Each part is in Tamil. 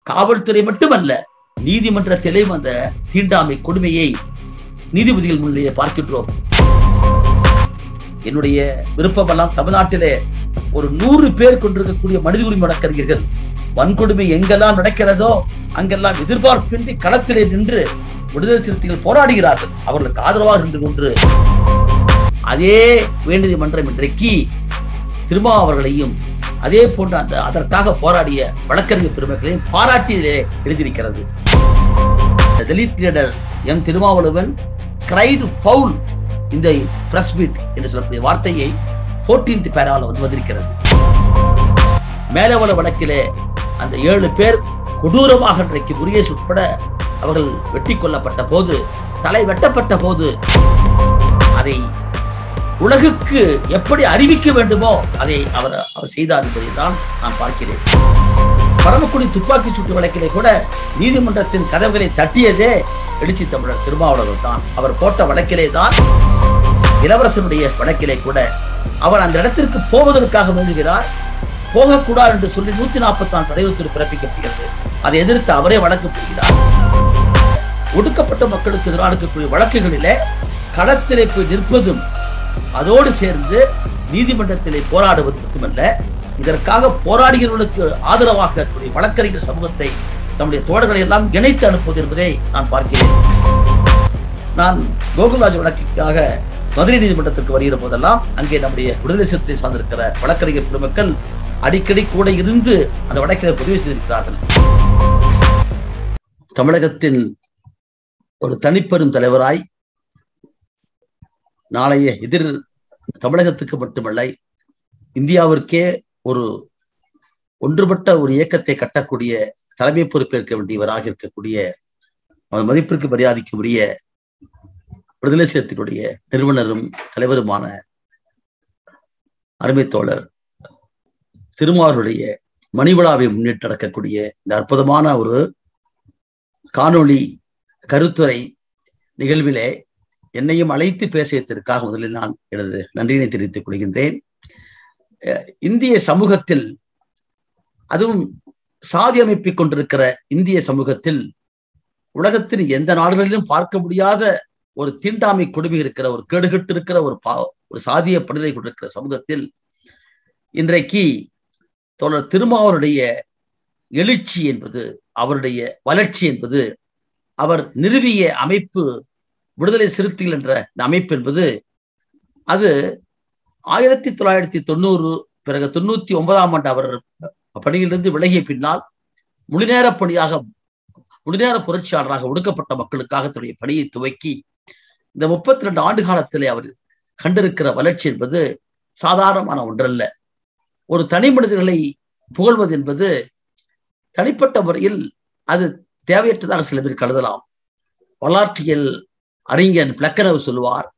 காவல்துறை மட்டுமல்ல, நீதிமன்றத்திலேயும் அந்த தீண்டாமை கொடுமையை நீதிபதிகள் முன்னிலையே பார்க்கின்றோம். என்னுடைய விருப்பமெல்லாம் தமிழ்நாட்டிலே ஒரு 100 பேர் கொண்டிருக்கக்கூடிய மனித உரிமை வழக்கறிஞர்கள் வன்கொடுமை எங்கெல்லாம் நடக்கிறதோ அங்கெல்லாம் எதிர்பார்ப்பின்றி களத்திலே நின்று விடுதலை சிறுத்தைகள் போராடுகிறார்கள். அவர்களுக்கு ஆதரவாக நின்று கொண்டு அதே உயர்நீதிமன்றம் இன்றைக்கு திருமா அவர்களையும் அதே போன்ற அதற்காக போராடிய வழக்கறிஞர் பெருமக்களையும் பாராட்டியிலே எழுதியிருக்கிறது. Dalit leader M Thirumavalavan cried foul இந்த பிரஸ் மீட் என்று சொல்லக்கூடிய வார்த்தையை 14th பேரால வந்திருக்கிறது. மேலவள வழக்கிலே அந்த 7 பேர் கொடூரமாக இன்றைக்கு முருகேஷ் உட்பட அவர்கள் வெட்டி கொல்லப்பட்ட போது, தலை வெட்டப்பட்ட போது அதை உலகுக்கு எப்படி அறிவிக்க வேண்டுமோ அதை அவர் செய்தார் என்பதை தான் நான் பார்க்கிறேன். பரமக்குடி துப்பாக்கி சூட்டு வழக்கிலே கூட நீதிமன்றத்தின் கதவுகளை தட்டியதே எழுச்சி தமிழர் திருமாவளவன் தான். அவர் போட்ட வழக்கிலே தான், இளவரசனுடைய வழக்கிலே கூட அவர் அந்த இடத்திற்கு போவதற்காக முயல்கிறார். போகக்கூடாது என்று சொல்லி 144 தடை உத்தரவு பிறப்பிக்கப்படுகிறது. அதை எதிர்த்து அவரே வழக்கு போகிறார். ஒடுக்கப்பட்ட மக்களுக்கு எதிராக இருக்கக்கூடிய வழக்குகளிலே களத்திலே போய் நிற்பதும் அதோடு சேர்ந்து நீதிமன்றத்திலே போராடுவது மட்டுமல்ல, இதற்காக போராடுகிறவர்களுக்கு ஆதரவாக வழக்கறிஞர் சமூகத்தை தம்முடைய தோழர்களை எல்லாம் இணைத்து அனுப்புவது என்பதை நான் பார்க்கிறேன். நான் கோகுல்ராஜ் வழக்குக்காக மதுரை நீதிமன்றத்திற்கு வருகிற போதெல்லாம் அங்கே நம்முடைய விடுதலை சிறுத்தை சார்ந்திருக்கிற வழக்கறிஞர் பெருமக்கள் அடிக்கடி கூட இருந்து அந்த வழக்கை பதிவு செய்திருக்கிறார்கள். தமிழகத்தின் ஒரு தனிப்பெரும் தலைவராய் நாளைய தமிழகத்துக்கு மட்டுமல்ல, இந்தியாவிற்கே ஒரு ஒன்றுபட்ட ஒரு இயக்கத்தை கட்டக்கூடிய தலைமை பொறுப்பேற்க வேண்டியவராக இருக்கக்கூடிய மதிப்பிற்கு மரியாதைக்குரிய விடுதலை சிறுத்தைகளுடைய நிறுவனரும் தலைவருமான அருமை தோழர் திருமாவளுடைய மணிவிழாவை முன்னிட்டு நடக்கக்கூடிய இந்த அற்புதமான ஒரு காணொளி கருத்துரை நிகழ்விலே என்னையும் அழைத்து பேசியதற்காக முதலில் நான் எனது நன்றியினை தெரிவித்துக் கொள்கின்றேன். இந்திய சமூகத்தில், அதுவும் சாதி அமைப்பை கொண்டிருக்கிற இந்திய சமூகத்தில், உலகத்தின் எந்த நாடுகளிலும் பார்க்க முடியாத ஒரு தீண்டாமை கொடுமை இருக்கிற, ஒரு கேடுகட்டு இருக்கிற ஒரு சாதிய படுகொலை கொண்டிருக்கிற சமூகத்தில் இன்றைக்கு தோழர் திருமாவளுடைய எழுச்சி என்பது, அவருடைய வளர்ச்சி என்பது, அவர் நிறுவிய அமைப்பு விடுதலை சிறுத்தைகள் என்ற இந்த அமைப்பு என்பது, அது 1990 பிறகு 99ஆம் ஆண்டு அவர் பணியிலிருந்து விலகிய பின்னால் முழுநேர புரட்சியாளராக ஒடுக்கப்பட்ட மக்களுக்காக தன்னுடைய பணியை துவக்கி இந்த 32 ஆண்டு காலத்திலே அவர் கண்டிருக்கிற வளர்ச்சி என்பது சாதாரணமான ஒன்றல்ல. ஒரு தனி மனிதர்களை புகழ்வது என்பது தனிப்பட்ட முறையில் அது தேவையற்றதாக சில பேர் கருதலாம். வரலாற்றியல் அறிஞர் பிளக்கனவு சொல்லுவார்,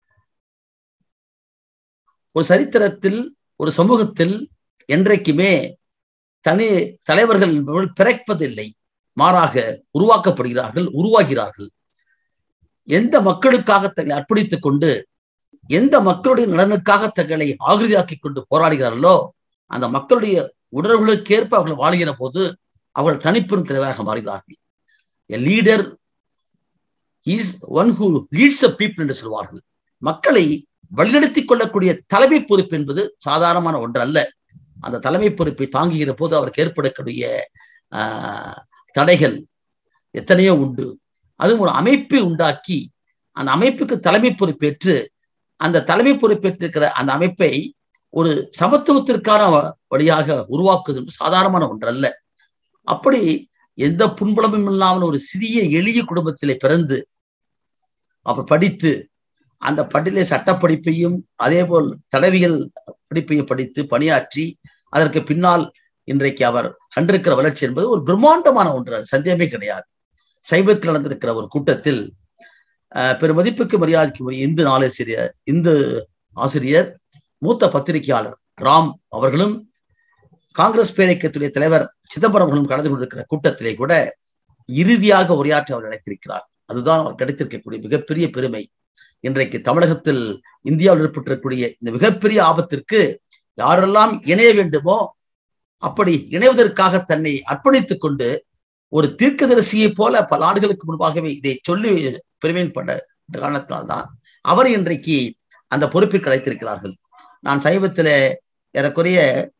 ஒரு சரித்திரத்தில், ஒரு சமூகத்தில் என்றைக்குமே தனி தலைவர்கள் பிறப்பதில்லை, மாறாக உருவாக்கப்படுகிறார்கள், உருவாகிறார்கள். எந்த மக்களுக்காக தங்களை அர்ப்பணித்துக் கொண்டு, எந்த மக்களுடைய நலனுக்காக தங்களை ஆகிருதியாக்கிக் கொண்டு போராடுகிறார்களோ அந்த மக்களுடைய உணர்வுகளுக்கேற்ப அவர்கள் வாழ்கிற போது அவர்கள் தனிப்பெரும் தலைவராக மாறுகிறார்கள். A leader is one who leads the people என்று சொல்வார்கள். மக்களை வழிநடத்திக் கொள்ளக்கூடிய தலைமை பொறுப்பு என்பது சாதாரணமான ஒன்று அல்ல. அந்த தலைமை பொறுப்பை தாங்குகிற போது அவருக்கு ஏற்படக்கூடிய தடைகள் எத்தனையோ உண்டு. அதுவும் ஒரு அமைப்பை உண்டாக்கி அந்த அமைப்புக்கு தலைமை பொறுப்பேற்று அந்த தலைமை பொறுப்பேற்றிருக்கிற அந்த அமைப்பை ஒரு சமத்துவத்திற்கான வழியாக உருவாக்குவது சாதாரணமான ஒன்று அல்ல. அப்படி எந்த புண்பலமும் இல்லாமல் ஒரு சிறிய எளிய குடும்பத்திலே பிறந்து அவர் படித்து அந்த பட்டியலே சட்டப்படிப்பையும் அதே போல் தடவியல் படிப்பையும் படித்து பணியாற்றி அதற்கு பின்னால் இன்றைக்கு அவர் கண்டிருக்கிற வளர்ச்சி என்பது ஒரு பிரம்மாண்டமான ஒன்று, சந்தேகமே கிடையாது. சைவத்தில் நடந்திருக்கிற ஒரு கூட்டத்தில் பெருமதிப்புக்கு மரியாதைக்கு இந்து ஆசிரியர் மூத்த பத்திரிகையாளர் ராம் அவர்களும் காங்கிரஸ் பேரியக்கத்துடைய தலைவர் சிதம்பரம் அவர்களும் கலந்து கொண்டிருக்கிற கூட்டத்திலே கூட இறுதியாக உரையாற்றி அவர் நினைத்திருக்கிறார். அதுதான் அவர் கிடைத்திருக்கக்கூடிய மிகப்பெரிய பெருமை. இன்றைக்கு தமிழகத்தில் இந்தியாவில் ஏற்பட்டிருக்கக்கூடிய இந்த மிகப்பெரிய ஆபத்திற்கு யாரெல்லாம் இணைய வேண்டுமோ அப்படி இணைவதற்காக தன்னை அர்ப்பணித்துக் கொண்டு ஒரு தீர்க்கதரிசியை போல பல ஆண்டுகளுக்கு முன்பாகவே இதை சொல்லி பெருமைப்பட்ட காரணத்தினால்தான் அவர் இன்றைக்கு அந்த பொறுப்பில் கிடைத்திருக்கிறார்கள். நான் சமீபத்தில் ஏறக்குறைய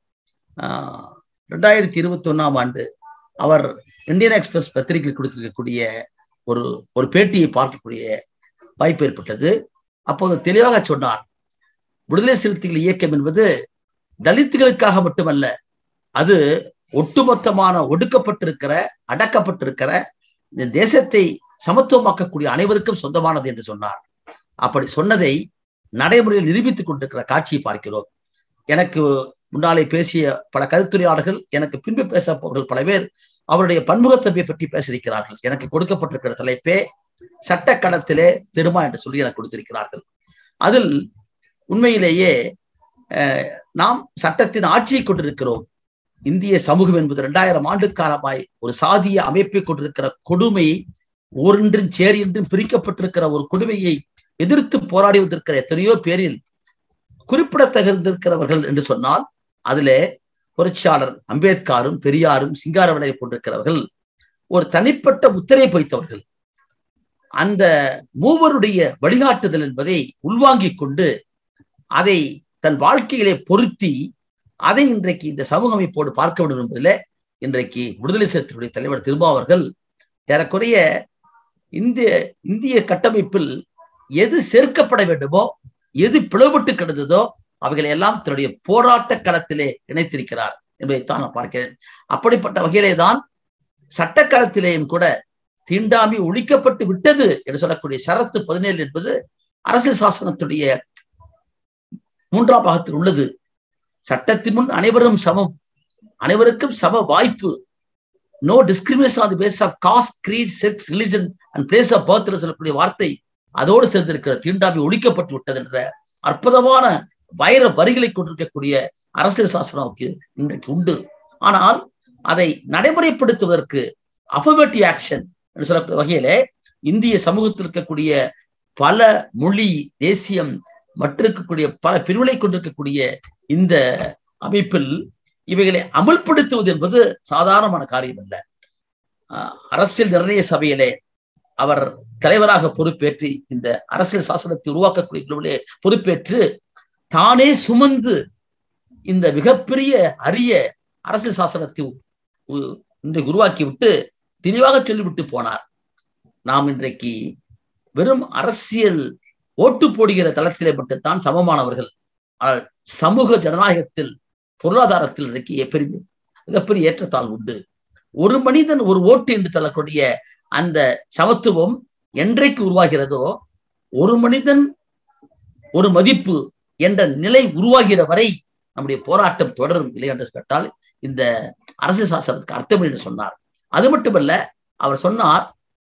2021ஆம் ஆண்டு அவர் இந்தியன் எக்ஸ்பிரஸ் பத்திரிகையில் கொடுத்திருக்கக்கூடிய ஒரு பேட்டியை பார்க்கக்கூடிய வாய்ப்பு ஏற்பட்டது. அப்போது தெளிவாக சொன்னார், விடுதலை சிறுத்தைகள் இயக்கம் என்பது தலித்துகளுக்காக மட்டுமல்ல, அது ஒட்டுமொத்தமான ஒடுக்கப்பட்டிருக்கிற அடக்கப்பட்டிருக்கிற இந்த தேசத்தை சமத்துவமாக்கக்கூடிய அனைவருக்கும் சொந்தமானது என்று சொன்னார். அப்படி சொன்னதை நடைமுறையில் நிரூபித்துக் கொண்டிருக்கிற காட்சியை பார்க்கிறோம். எனக்கு முன்னாலே பேசிய பல கருத்துரையாளர்கள், எனக்கு பின்பு பேசப்போர்கள் பல பேர் அவருடைய பன்முகத்தன்மையை பற்றி பேசியிருக்கிறார்கள். எனக்கு கொடுக்கப்பட்டிருக்கிற தலைப்பே சட்டக்களத்திலே திருமா என்று சொல்லி எனக்கு கொடுத்திருக்கிறார்கள். அதில் உண்மையிலேயே நாம் சட்டத்தின் ஆட்சியை கொண்டிருக்கிறோம். இந்திய சமூகம் என்பது 2000 ஆண்டு காலமாய் ஒரு சாதிய அமைப்பை கொண்டிருக்கிற கொடுமையை, ஓரின்றும் சேரியின்றும் பிரிக்கப்பட்டிருக்கிற ஒரு கொடுமையை எதிர்த்து போராடி வந்திருக்கிற எத்தனையோ பேரில் குறிப்பிடத்தகுந்திருக்கிறவர்கள் என்று சொன்னால் அதிலே புரட்சியாளர் அம்பேத்கரும் பெரியாரும் சிங்காரவேலரை கொண்டிருக்கிறவர்கள் ஒரு தனிப்பட்ட முத்திரை பொய்த்தவர்கள். அந்த மூவருடைய வழிகாட்டுதல் என்பதை உள்வாங்கிக் கொண்டு அதை தன் வாழ்க்கையிலே பொருத்தி அதை இன்றைக்கு இந்த சமூக அமைப்போடு பார்க்க வேண்டும் என்பதில் இன்றைக்கு விடுதலை சிறுத்தைகளுடைய தலைவர் திருமா அவர்கள் ஏறக்குறைய இந்திய கட்டமைப்பில் எது சேர்க்கப்பட வேண்டுமோ, எது பிளவுபட்டு கிடந்ததோ அவைகளை எல்லாம் தன்னுடைய போராட்ட களத்திலே இணைத்திருக்கிறார் என்பதைத்தான் நான் பார்க்கிறேன். அப்படிப்பட்ட வகையிலே தான் சட்டக்களத்திலேயும் கூட தீண்டாமை ஒழிக்கப்பட்டு விட்டது என்று சொல்லக்கூடிய ஷரத்து 17 என்பது அரசியல் சாசனத்துடைய 3ஆம் பாகத்தில் உள்ளது. சட்டத்தின் முன் அனைவரும் சமம், அனைவருக்கும் சம வாய்ப்பு, no discrimination on the basis of caste, creed, sex, religion and place of birth என்று சொல்லக்கூடிய வார்த்தை அதோடு சேர்ந்திருக்கிற தீண்டாமை ஒழிக்கப்பட்டு விட்டது என்ற அற்புதமான வைர வரிகளை கொண்டிருக்கக்கூடிய அரசியல் சாசனத்துக்கு இன்றைக்கு உண்டு. ஆனால் அதை நடைமுறைப்படுத்துவதற்கு அஃபர்மேட்டிவ் ஆக்ஷன் என்று சொல்லக்கூடிய வகையிலே இந்திய சமூகத்தில் இருக்கக்கூடிய பல மொழி, தேசியம் மற்றும் இருக்கக்கூடிய பல பிரிவுகளை கொண்டிருக்கக்கூடிய இந்த அமைப்பில் இவைகளை அமல்படுத்துவது என்பது சாதாரணமான காரியம் அல்ல. அரசியல் நிர்ணய சபையிலே அவர் தலைவராக பொறுப்பேற்று இந்த அரசியல் சாசனத்தை உருவாக்கக்கூடிய பொறுப்பேற்று தானே சுமந்து இந்த மிகப்பெரிய அரிய அரசியல் சாசனத்தை இன்றைக்கு உருவாக்கிவிட்டு தெளிவாக சொல்லிவிட்டு போனார். நாம் இன்றைக்கு வெறும் அரசியல் ஓட்டு போடுகிற தளத்திலே மட்டும்தான் சமமானவர்கள். ஆனால் சமூக ஜனநாயகத்தில், பொருளாதாரத்தில் இன்றைக்கு மிகப்பெரிய ஏற்றத்தாழ்வு உண்டு. ஒரு மனிதன் ஒரு ஓட்டு என்று தள்ளக்கூடிய அந்த சமத்துவம் என்றைக்கு உருவாகிறதோ, ஒரு மனிதன் ஒரு மதிப்பு என்ற நிலை உருவாகிற வரை நம்முடைய போராட்டம் தொடரும். இல்லை என்று கேட்டால் இந்த அரசியல் சாசனத்துக்கு அர்த்தம் என்று சொன்னார். அது மட்டுமல்ல, அவர் சொன்னார்,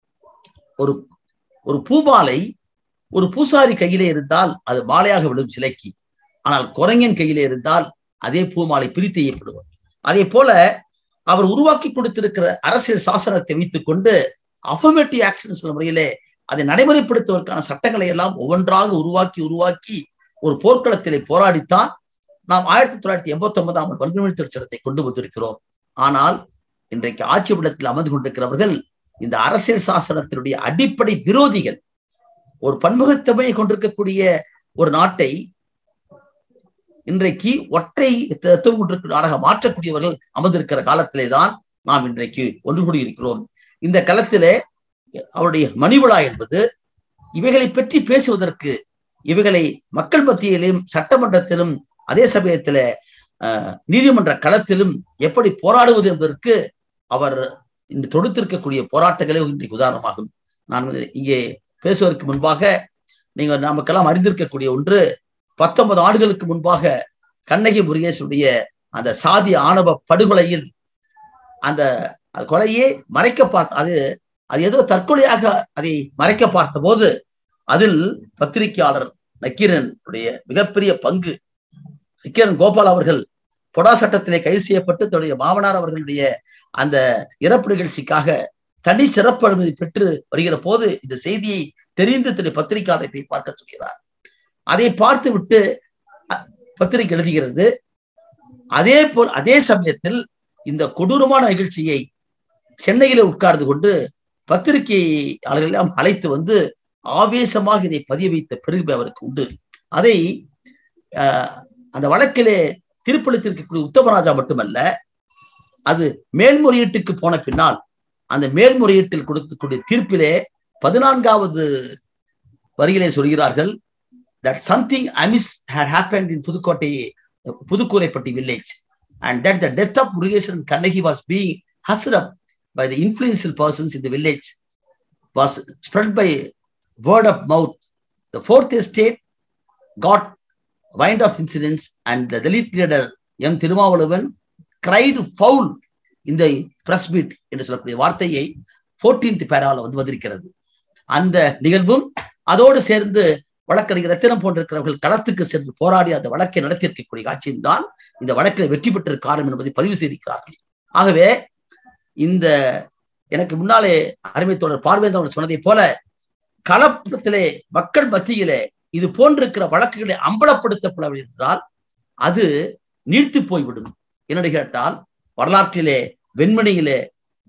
ஒரு பூமாலை ஒரு பூசாரி கையிலே இருந்தால் அது மாலையாக விடும் சிலைக்கு, ஆனால் குரங்கன் கையிலே இருந்தால் அதே பூமாலை பிரித்து எய்யப்படுவார். அதே போல அவர் உருவாக்கி கொடுத்திருக்கிற அரசியல் சாசனத்தை வைத்துக் கொண்டு அஃபர்மேட்டிவ் ஆக்ஷன் சொல்ல முறையிலே அதை நடைமுறைப்படுத்துவதற்கான சட்டங்களை எல்லாம் ஒவ்வொன்றாக உருவாக்கி ஒரு போர்க்களத்திலே போராடித்தான் நாம் 1989ஆம் ஆண்டு வன்கொடுமை சட்டத்தை கொண்டு வந்திருக்கிறோம். ஆனால் இன்றைக்கு ஆட்சி பீடத்தில் அமர்ந்து கொண்டிருக்கிறவர்கள் இந்த அரசியல் சாசனத்தினுடைய அடிப்படை விரோதிகள். ஒரு பன்முகத்தன்மையை கொண்டிருக்கக்கூடிய ஒரு நாட்டை இன்றைக்கு ஒற்றை நாடாக மாற்றக்கூடியவர்கள் அமர்ந்திருக்கிற காலத்திலே தான் நாம் இன்றைக்கு ஒன்று கூடி இருக்கிறோம். இந்த களத்திலே அவருடைய மணிவிழா என்பது இவைகளை பற்றி பேசுவதற்கு, இவைகளை மக்கள் மத்தியிலும் சட்டமன்றத்திலும் அதே சமயத்தில நீதிமன்ற களத்திலும் எப்படி போராடுவது என்பதற்கு அவர் இந்த தொடுத்திருக்கக்கூடிய போராட்டங்களே இன்றைக்கு உதாரணமாகும். நான் இங்கே பேசுவதற்கு முன்பாக நமக்கெல்லாம் அறிந்திருக்கக்கூடிய ஒன்று, 19 ஆண்டுகளுக்கு முன்பாக கண்ணகி முருகேசனுடைய அந்த சாதி ஆணவ படுகொலையில் அந்த கொலையை மறைக்க அது ஏதோ தற்கொலையாக அதை மறைக்க பார்த்த போது அதில் பத்திரிகையாளர் நக்கீரனுடைய மிகப்பெரிய பங்கு. நக்கீரன் கோபால் அவர்கள் பொடா சட்டத்திலே கைது செய்யப்பட்டு தன்னுடைய மாமனார் அவர்களுடைய அந்த இறப்பு நிகழ்ச்சிக்காக தனி சிறப்பு அனுமதி பெற்று வருகிற போது இந்த செய்தியை தெரிந்து தன்னுடைய பத்திரிகையாளரை போய் பார்க்க சொல்கிறார். அதை பார்த்து விட்டு பத்திரிகை எழுதுகிறது. அதே சமயத்தில் இந்த கொடூரமான நிகழ்ச்சியை சென்னையிலே உட்கார்ந்து கொண்டு பத்திரிகையாளர்கள் எல்லாம் அழைத்து வந்து ஆவேசமாக இதை பதிய வைத்த பெருமை அவருக்கு உண்டு. அதை அந்த வழக்கிலே தீர்ப்பளித்திருக்கக்கூடிய உத்தமராஜா மட்டுமல்ல, அது மேல்முறையீட்டுக்கு போன பின்னால் அந்த மேல்முறையீட்டில் கொடுக்கக்கூடிய தீர்ப்பிலே 14வது வரியிலே சொல்கிறார்கள், that something amiss had happened in புதுக்கோரைப்பட்டி village and that the death of Murugesan Kannagi was being hushed up by the influential persons in the village was spread by word of mouth. The fourth estate got wind of incidents and the Dalit leader Thirumavalavan cried foul in the press meet என்று சொல்லக்கூடிய வார்த்தையை 14th பேரால வந்திருக்கிறது. அந்த நிகழ்வும் அதோடு சேர்ந்து வழக்கறிஞர் ரத்தினம் போன்றிருக்கிறவர்கள் களத்துக்கு சென்று போராடி அந்த வழக்கை நடத்தியிருக்கக்கூடிய காட்சியும் தான் இந்த வழக்கில் வெற்றி பெற்ற காரணம் என்பதை பதிவு செய்திருக்கிறார்கள். ஆகவே இந்த எனக்கு முன்னாலே அருமை தோழர் பார்வேந்தர் சொன்னதை போல களப்பத்திலே மக்கள் மத்தியிலே இது போன்றிருக்கிற வழக்குகளை அம்பலப்படுத்தப்படவில்லை என்றால் அது நீர்த்து போய்விடும். என்னென்னு கேட்டால், வரலாற்றிலே வெண்மணியிலே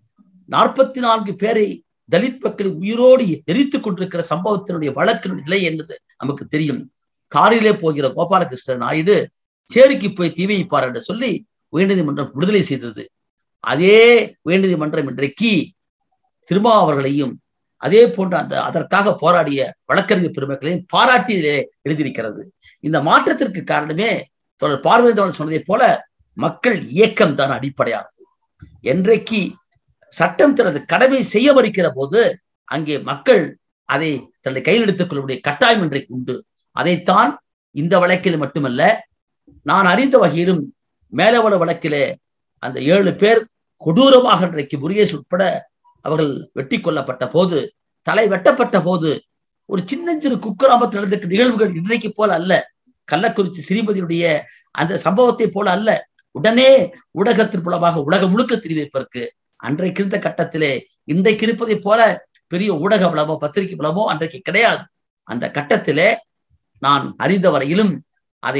44 பேரை தலித் மக்களை உயிரோடு எரித்துக் கொண்டிருக்கிற சம்பவத்தினுடைய வழக்கினுடைய நிலை என்பது நமக்கு தெரியும். காரிலே போகிற கோபாலகிருஷ்ணன் நாயுடு சேரிக்கு போய் தீ வைப்பார் என்று சொல்லி உயர்நீதிமன்றம் விடுதலை செய்தது. அதே உயர்நீதிமன்றம் இன்றைக்கு திருமா அவர்களையும் அதே போன்ற அதற்காக போராடிய வழக்கறிஞர் பெருமக்களையும் பாராட்டியிலே எழுதியிருக்கிறது. இந்த மாற்றத்திற்கு காரணமே தொடர் பார்வையாளர் சொன்னதை போல மக்கள் இயக்கம் தான் அடிப்படையானது. என்றைக்கு சட்டம் தனது கடமை செய்ய மறுக்கிற போது அங்கே மக்கள் அதை தன்னை கையில் எடுத்துக் கொள்ளக்கூடிய கட்டாயம் இன்றைக்கு உண்டு. அதைத்தான் இந்த வழக்கில் மட்டுமல்ல, நான் அறிந்த வகையிலும் மேலவள வழக்கிலே அந்த 7 பேர் கொடூரமாக இன்றைக்கு முருகேஷ் உட்பட அவர்கள் வெட்டி கொல்லப்பட்ட போது, தலை வெட்டப்பட்ட போது, ஒரு சின்னஞ்சிறு குக்கிராமத்தில் நடந்த நிகழ்வுகள் இன்றைக்கு போல அல்ல, கள்ளக்குறிச்சி ஸ்ரீமதியுடைய அந்த சம்பவத்தை போல அல்ல. உடனே ஊடகத்தின் மூலமாக உலகம் முழுக்க தெரிவிப்பதற்கு அன்றைக்கு இருந்த கட்டத்திலே இன்றைக்கு இருப்பதை போல பெரிய ஊடக பலமோ பத்திரிகை பலமோ அன்றைக்கு கிடையாது. அந்த கட்டத்திலே நான் அறிந்த வரையிலும் அதை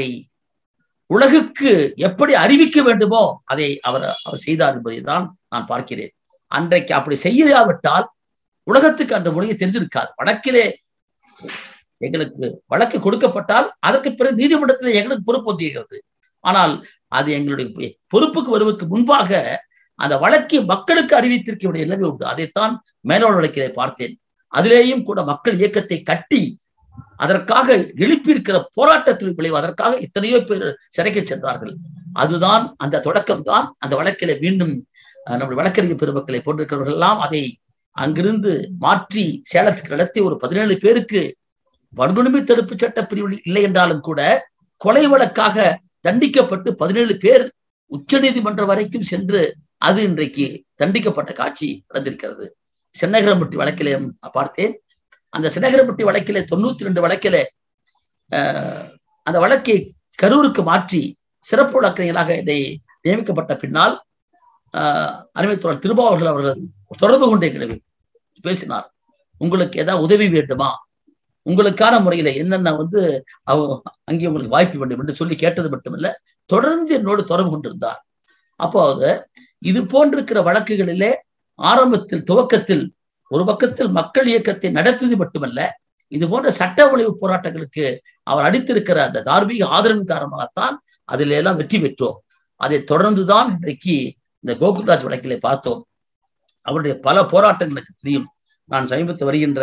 உலகுக்கு எப்படி அறிவிக்க வேண்டுமோ அதை அவர் செய்தார் என்பதை தான் நான் பார்க்கிறேன். அன்றைக்கு அப்படி செய்யாவிட்டால் உலகத்துக்கு அந்த மொழியை தெரிந்திருக்காது. வழக்கிலே எங்களுக்கு வழக்கு கொடுக்கப்பட்டால் அதற்கு பிறகு நீதிமன்றத்திலே எங்களுக்கு பொறுப்பு வந்துகிறது. ஆனால் அது எங்களுடைய பொறுப்புக்கு வருவதற்கு முன்பாக அந்த வழக்கை மக்களுக்கு அறிவித்திருக்க நிலைமை உண்டு. அதைத்தான் மேலோட வழக்கிலே பார்த்தேன். அதிலேயும் கூட மக்கள் இயக்கத்தை கட்டி அதற்காக எழுப்பியிருக்கிற போராட்டத்தில் விளைவு, அதற்காக எத்தனையோ பேர் சிறைக்கு சென்றார்கள். அதுதான் அந்த தொடக்கம் தான். அந்த வழக்கிலே மீண்டும் நம்முடைய வழக்கறிஞர் பெருமக்களை போன்றிருக்கிறவர்கள் எல்லாம் அதை அங்கிருந்து மாற்றி சேலத்துக்கு நடத்தி ஒரு 17 பேருக்கு வன்கொடுமை தடுப்பு சட்ட பிரிவு இல்லை என்றாலும் கூட கொலை வழக்காக தண்டிக்கப்பட்டு 17 பேர் உச்ச நீதிமன்றம் வரைக்கும் சென்று அது இன்றைக்கு தண்டிக்கப்பட்ட காட்சி நடந்திருக்கிறது. சென்னகரம்பட்டி வழக்கிலே பார்த்தேன். அந்த சென்னகரம்பட்டி வழக்கிலே 92 வழக்கிலே அந்த வழக்கை கரூருக்கு மாற்றி சிறப்பு வழக்கறிஞராக இதை நியமிக்கப்பட்ட பின்னால் அருமை தோழர் திருமாவர்கள் அவர்கள் தொடர்பு கொண்டே பேசினார். உங்களுக்கு ஏதாவது உதவி வேண்டுமா, உங்களுக்கான முறையில என்னென்ன அங்கே உங்களுக்கு வாய்ப்பு வேண்டும் என்று சொல்லி கேட்டது மட்டுமல்ல, தொடர்ந்து என்னோடு தொடர்பு கொண்டிருந்தார். அப்போது இது போன்றிருக்கிற வழக்குகளிலே ஆரம்பத்தில் துவக்கத்தில் ஒரு பக்கத்தில் மக்கள் இயக்கத்தை நடத்துவது மட்டுமல்ல, இது போன்ற சட்ட ஒழிப்பு போராட்டங்களுக்கு அவர் அளித்திருக்கிற அந்த தார்மீக ஆதரவின் காரணமாகத்தான் அதில் எல்லாம் வெற்றி பெற்றோம். அதை தொடர்ந்துதான் இன்றைக்கு இந்த கோகுல்ராஜ் வழக்கிலே பார்த்தோம். அவருடைய பல போராட்டங்களுக்கு தெரியும். நான் சமீபத்தில் வருகின்ற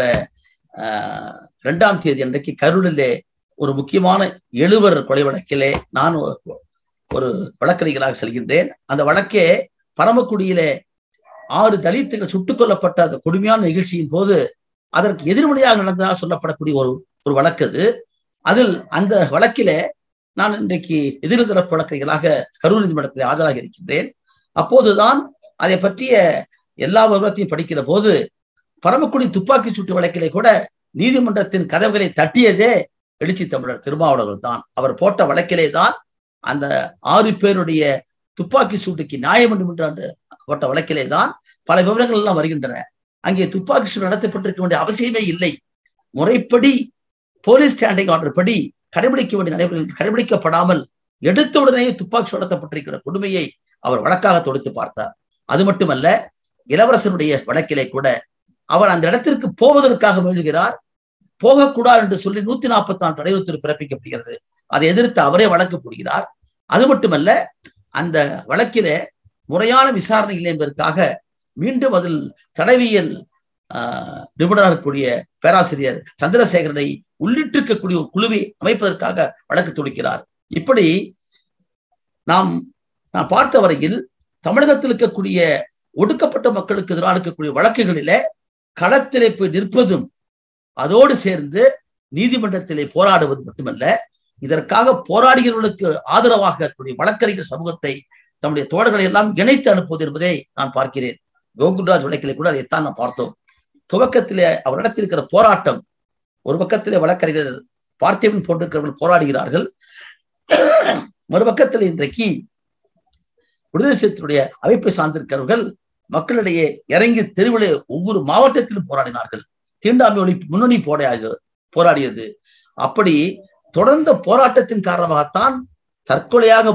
2ஆம் தேதி அன்றைக்கு கரூரிலே ஒரு முக்கியமான 7 கொலை வழக்கிலே நான் ஒரு வழக்கறிஞராக செல்கின்றேன். அந்த வழக்கே பரமக்குடியிலே 6 தலித்துகள் சுட்டுக் கொல்லப்பட்ட அந்த கொடுமையான நிகழ்ச்சியின் போது அதற்கு எதிர்மறையாக நடந்ததாக சொல்லப்படக்கூடிய ஒரு வழக்கு அது. அதில் அந்த வழக்கிலே நான் இன்றைக்கு எதிர்தரப்பு வழக்கறிஞராக கரூர் நீதிமன்றத்தில் ஆஜராக இருக்கின்றேன். அப்போதுதான் அதை பற்றிய எல்லா விவரத்தையும் படிக்கிற போது பரமக்குடி துப்பாக்கி சூட்டு வழக்கிலே கூட நீதிமன்றத்தின் கதவுகளை தட்டியதே எழுச்சி தமிழர் திருமாவளவன் தான். அவர் போட்ட வழக்கிலே தான் அந்த 6 பேருடைய துப்பாக்கி சூட்டுக்கு நியாயம் வேண்டும் என்று போட்ட வழக்கிலே தான் பல விவரங்கள் எல்லாம் வருகின்றன. அங்கே துப்பாக்கி சூடு நடத்தப்பட்டிருக்க வேண்டிய அவசியமே இல்லை. முறைப்படி போலீஸ் ஸ்டாண்டிங் ஆர்டர் படி கடைபிடிக்க வேண்டிய நடைமுறைகள் கடைபிடிக்கப்படாமல் எடுத்த உடனே துப்பாக்கி சூடு நடத்தப்பட்டிருக்கிற கொடுமையை அவர் வழக்காக தொடுத்து பார்த்தார். அது மட்டுமல்ல, இளவரசனுடைய வழக்கிலே கூட அவர் அந்த இடத்திற்கு போவதற்காக முயல்கிறார். போகக்கூடாது என்று சொல்லி 144 தடை உத்தரவு பிறப்பிக்கப்படுகிறது. அதை எதிர்த்து அவரே வழக்கு போடுகிறார். அது மட்டுமல்ல, அந்த வழக்கிலே முறையான விசாரணை இல்லை என்பதற்காக மீண்டும் அதில் தடவியல் நிபுணராக இருக்கக்கூடிய பேராசிரியர் சந்திரசேகரனை உள்ளிட்டிருக்கக்கூடிய ஒரு குழுவை அமைப்பதற்காக வழக்கு தொடுக்கிறார். இப்படி நான் பார்த்த வரையில் தமிழகத்தில் இருக்கக்கூடிய ஒடுக்கப்பட்ட மக்களுக்கு எதிராக இருக்கக்கூடிய வழக்குகளிலே களத்திலே போய் நிற்பதும் அதோடு சேர்ந்து நீதிமன்றத்திலே போராடுவது மட்டுமல்ல, இதற்காக போராடிகளுக்கு ஆதரவாக இருக்கக்கூடிய வழக்கறிஞர் சமூகத்தை தம்முடைய தோழர்களை எல்லாம் இணைத்து அனுப்புவது என்பதை நான் பார்க்கிறேன். கோகுல்ராஜ் வழக்கிலே கூட அதைத்தான் நான் பார்த்தோம். துவக்கத்திலே அவர் நடத்தியிருக்கிற போராட்டம், ஒரு பக்கத்திலே வழக்கறிஞர் பார்த்திபன் போன்றிருக்கிறவர்கள் போராடுகிறார்கள், மறுபக்கத்தில் இன்றைக்கு விடுதலை சிறுத்தைகளுடைய அமைப்பை சார்ந்திருக்கிறவர்கள் மக்களிடையே இறங்கி தெருவிலே ஒவ்வொரு மாவட்டத்திலும் போராடினார்கள். தீண்டாமை ஒழிப்பு முன்னணி போராடியது. அப்படி தொடர்ந்த போராட்டத்தின் காரணமாகத்தான் தற்கொலையாக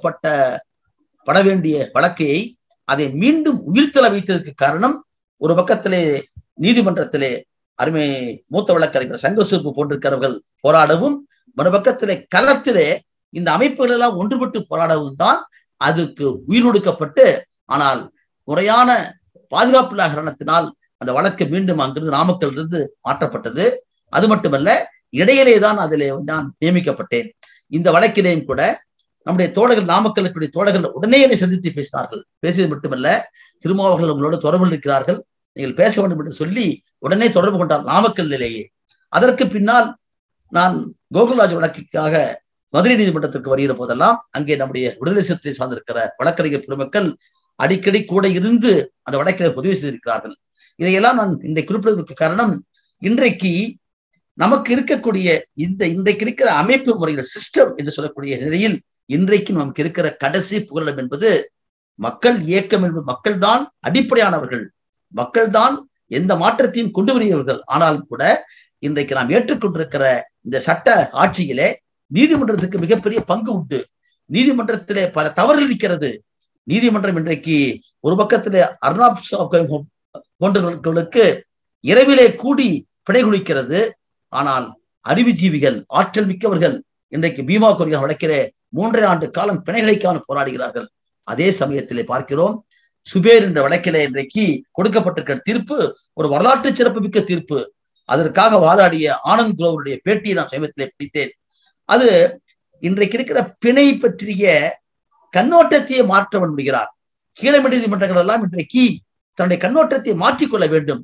பட வேண்டிய வழக்கையை அதை மீண்டும் உயிர்த்தல வைத்ததற்கு காரணம், ஒரு பக்கத்திலே நீதிமன்றத்திலே அருமை மூத்த வழக்கறிஞர் சங்கசுப்பு போன்றிருக்கிறவர்கள் போராடவும், மறுபக்கத்திலே களத்திலே இந்த அமைப்புகள் எல்லாம் ஒன்றுபட்டு போராடவும் தான் அதுக்கு உயிர் கொடுக்கப்பட்டு, ஆனால் முறையான பாதுகாப்பு காரணத்தினால் அந்த வழக்கு மீண்டும் அங்கிருந்து நாமக்கல் இருந்து மாற்றப்பட்டது. அது மட்டுமல்ல, இடையிலே தான் அதிலே நான் நியமிக்கப்பட்டேன். இந்த வழக்கிலேயும் கூட நம்முடைய தோழர்கள், நாமக்கலுடைய தோழர்கள் உடனே என்னை சந்தித்து பேசினார்கள். பேசியது மட்டுமல்ல, திருமாவர்கள் உங்களோட தொடர்பில் இருக்கிறார்கள், நீங்கள் பேச வேண்டும் என்று சொல்லி உடனே தொடர்பு கொண்டார் நாமக்கல்லிலேயே. அதற்கு பின்னால் நான் கோகுல்ராஜ் வழக்குக்காக மதுரை நீதிமன்றத்திற்கு வருகிற போதெல்லாம் அங்கே நம்முடைய விடுதலை சிறுத்தை சார்ந்திருக்கிற வழக்கறிஞர் பெருமக்கள் அடிக்கடி கூட இருந்து அந்த வழக்கில் பதிவு செய்திருக்கிறார்கள். இதையெல்லாம் நான் இன்றைக்கு குறிப்பிடுவதற்கு காரணம், இன்றைக்கு நமக்கு இருக்கக்கூடிய இன்றைக்கு இருக்கிற அமைப்பு முறைகள் சிஸ்டம் என்று சொல்லக்கூடிய நிலையில் இன்றைக்கு நமக்கு இருக்கிற கடைசி புகலிடம் என்பது மக்கள் இயக்கம் என்பது. மக்கள் தான் அடிப்படையானவர்கள், மக்கள் தான் எந்த மாற்றத்தையும் கொண்டு வருகிறவர்கள். ஆனாலும் கூட இன்றைக்கு நாம் ஏற்றுக்கொண்டிருக்கிற இந்த சட்ட ஆட்சியிலே நீதிமன்றத்துக்கு மிகப்பெரிய பங்கு உண்டு. நீதிமன்றத்திலே பல தவறுகள் இருக்கிறது. நீதிமன்றம் இன்றைக்கு ஒரு பக்கத்திலே அர்னாப் போன்றவர்களுக்கு இரவிலே கூடி பிணை குளிக்கிறது. ஆனால் அறிவுஜீவிகள், ஆற்றல் மிக்கவர்கள் இன்றைக்கு பீமா கொரியா வழக்கிலே 3.5 ஆண்டு காலம் பிணைகளுக்கான போராடுகிறார்கள். அதே சமயத்திலே பார்க்கிறோம், சுபேர் என்ற வழக்கிலே இன்றைக்கு கொடுக்கப்பட்டிருக்கிற தீர்ப்பு ஒரு வரலாற்று சிறப்பு மிக்க தீர்ப்பு. அதற்காக வாதாடிய ஆனந்த் குரோவருடைய பேட்டியை நான் சமயத்திலே படித்தேன். அது இன்றைக்கு இருக்கிற பிணை பற்றிய கண்ணோட்டத்தையே மாற்ற முடிகிறார். கீழமை நீதிமன்றங்கள் எல்லாம் இன்றைக்கு தன்னுடைய கண்ணோட்டத்தை மாற்றிக்கொள்ள வேண்டும்.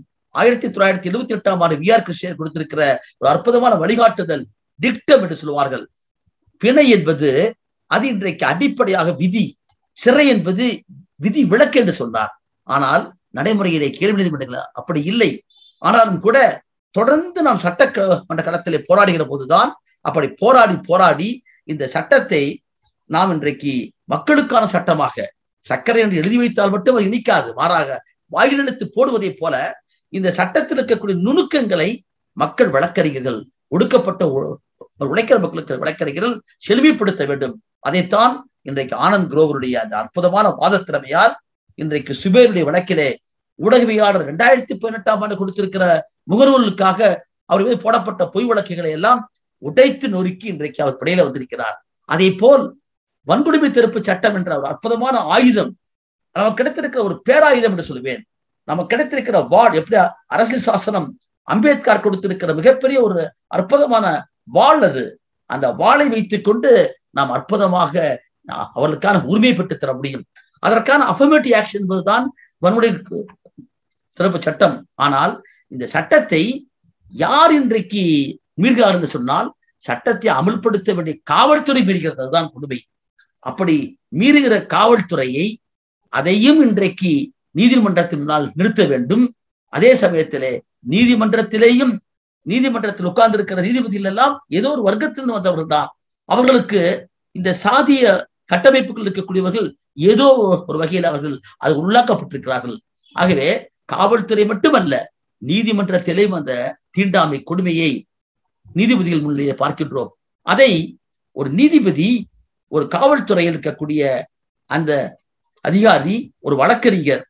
1978ஆம் ஆண்டு வி.ஆர். கிருஷ்ணன் கொடுத்திருக்கிற ஒரு அற்புதமான வழிகாட்டுதல், டிக்டம் என்று சொல்லுவார்கள். பிணை என்பது அது இன்றைக்கு அடிப்படையாக விதி, சிறை என்பது விதி விலக்கு என்று சொன்னார். ஆனால் நடைமுறையிலே கீழமை நீதிமன்றங்கள் அப்படி இல்லை. ஆனாலும் கூட தொடர்ந்து நாம் சட்டமன்ற களத்திலே போராடுகிற போதுதான் அப்படி போராடி இந்த சட்டத்தை நாம் இன்றைக்கு மக்களுக்கான சட்டமாக, சர்க்கரை என்று எழுதி வைத்தால் மட்டும் அது இனிக்காது, மாறாக வாயில் எடுத்து போடுவதை போல இந்த சட்டத்தில் இருக்கக்கூடிய நுணுக்கங்களை மக்கள் வழக்கறிஞர்கள், ஒடுக்கப்பட்ட உழைக்கிற மக்களுக்கு வழக்கறிஞர்கள் செழுமைப்படுத்த வேண்டும். அதைத்தான் இன்றைக்கு ஆனந்த் குரோவருடைய அந்த அற்புதமான வாத திறமையால் இன்றைக்கு சுபேருடைய வழக்கிலே ஊடகவியாளர் 2018ஆம் ஆண்டு கொடுத்திருக்கிற முகநூலுக்காக அவர் மீது போடப்பட்ட பொய் வழக்குகளை எல்லாம் உடைத்து நொறுக்கி இன்றைக்கு அவர் பிணையில வந்திருக்கிறார். அதே போல் வன்கொடுமை தடுப்பு சட்டம் என்ற ஒரு அற்புதமான ஆயுதம், நமக்கு கிடைத்திருக்கிற ஒரு பேராயுதம் என்று சொல்லுவேன். நமக்கு கிடைத்திருக்கிற வாள், எப்படி அரசியல் சாசனம் அம்பேத்கர் கொடுத்திருக்கிற மிகப்பெரிய ஒரு அற்புதமான வாள் அது. அந்த வாளை வைத்துக் கொண்டு நாம் அற்புதமாக அவர்களுக்கான உரிமை பெற்று தர முடியும். அதற்கான அஃபர்மேட்டிவ் ஆக்ஷன் என்பதுதான் வன்முறை தடுப்பு சட்டம். ஆனால் இந்த சட்டத்தை யார் இன்றைக்கு மீறுகிறார் என்று சொன்னால், சட்டத்தை அமல்படுத்த வேண்டிய காவல்துறை மீறுகிறது. அதுதான் கொடுமை. அப்படி மீறுகிற காவல்துறையை, அதையும் இன்றைக்கு நீதிமன்றத்தின் முன்னால் நிறுத்த வேண்டும். அதே சமயத்திலே நீதிமன்றத்திலேயும், நீதிமன்றத்தில் உட்கார்ந்து இருக்கிற நீதிபதிகள் எல்லாம் ஏதோ ஒரு வர்க்கத்திலிருந்து வந்தவர்கள் தான். அவர்களுக்கு இந்த சாதிய கட்டமைப்புகள் இருக்கக்கூடியவர்கள் ஏதோ ஒரு வகையில் அவர்கள் அது உள்ளாக்கப்பட்டிருக்கிறார்கள். ஆகவே காவல்துறை மட்டுமல்ல, நீதிமன்றத்திலேயும் அந்த தீண்டாமை கொடுமையை நீதிபதிகள் முன்னிலையே பார்க்கின்றோம். அதை ஒரு நீதிபதி, ஒரு காவல்துறையில் இருக்கக்கூடிய அந்த அதிகாரி, ஒரு வழக்கறிஞர்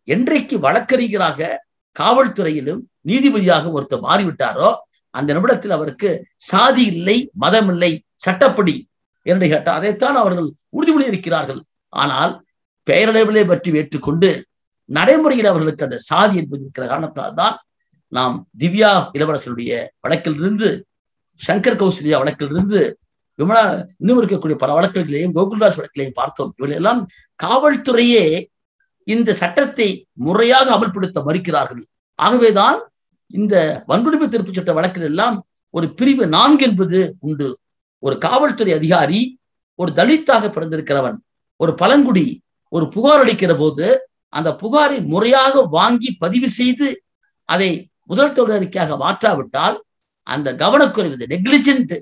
என்றைக்கு வழக்கறிஞராக காவல்துறையிலும் நீதிபதியாக ஒருத்தர் மாறிவிட்டாரோ அந்த நிமிடத்தில் அவருக்கு சாதி இல்லை, மதம் இல்லை, சட்டப்படி என்று கேட்டால் அதைத்தான் அவர்கள் உறுதிமொழி இருக்கிறார்கள். ஆனால் பெயரளவிலே பற்றி ஏற்றுக்கொண்டு நடைமுறையில் அவர்களுக்கு அந்த சாதி என்பது இருக்கிற காரணத்தால் தான் நாம் திவ்யா இளவரசனுடைய வழக்கிலிருந்து, சங்கர் கௌசல்யா வழக்கிலிருந்து, விமலா இன்னும் இருக்கக்கூடிய பல வழக்குகளையும், கோகுல்தாஸ் வழக்கிலையும் பார்த்தோம். இவர்கள் எல்லாம் காவல்துறையே இந்த சட்டத்தை முறையாக அமல்படுத்த மறுக்கிறார்கள். ஆகவேதான் இந்த வன்கொடுமை தடுப்பு சட்ட வழக்கில் எல்லாம் ஒரு பிரிவு 4 என்பது உண்டு. ஒரு காவல்துறை அதிகாரி, ஒரு தலித்தாக பிறந்திருக்கிறவன், ஒரு பழங்குடி ஒரு புகார் அளிக்கிற போது அந்த புகாரை முறையாக வாங்கி பதிவு செய்து அதை முதல் தொடர்ச்சியாக மாற்றாவிட்டால் அந்த கவனக்குறைவு, நெக்லிஜென்ட்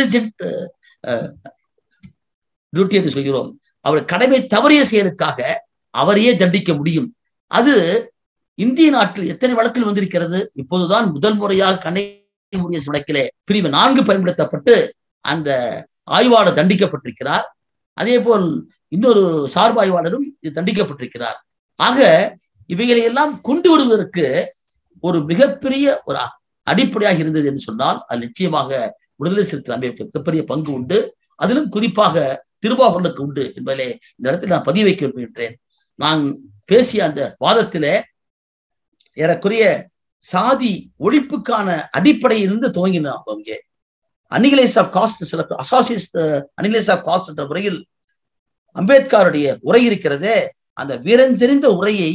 டியூட்டி என்று சொல்கிறோம், அவர் கடமை தவறிய செயலுக்காக அவரையே தண்டிக்க முடியும். அது இந்திய நாட்டில் எத்தனை வழக்கில் வந்திருக்கிறது. இப்போதுதான் முதல் முறையாக கண்ணை வழக்கிலே பிரிவு 4 பயன்படுத்தப்பட்டு அந்த ஆய்வாளர் தண்டிக்கப்பட்டிருக்கிறார். அதே போல் இன்னொரு சார்பு ஆய்வாளரும் தண்டிக்கப்பட்டிருக்கிறார். ஆக இவைகளை எல்லாம் கொண்டு வருவதற்கு ஒரு மிகப்பெரிய ஒரு அடிப்படையாக இருந்தது என்று சொன்னால் அது நிச்சயமாக விடுதலை சிறுத்தை அமைப்புக்கு மிகப்பெரிய பங்கு உண்டு. அதிலும் குறிப்பாக திருமாவளவனுக்கு உண்டு என்பதிலே இந்த இடத்தில் நான் பதிவு வைக்க விரும்புகின்றேன். நான் பேசிய அந்த வாதத்திலே ஏறக்குறைய சாதி ஒழிப்புக்கான அடிப்படையிலிருந்து துவங்கினோம். அங்கே அனிகலைஸ் ஆஃப் காஸ்ட், சில அசோசியேட் அனிகலைஸ் ஆஃப் காஸ்ட் என்ற முறையில் அம்பேத்கருடைய உரை இருக்கிறதே, அந்த வீரந்தெரிந்த உரையை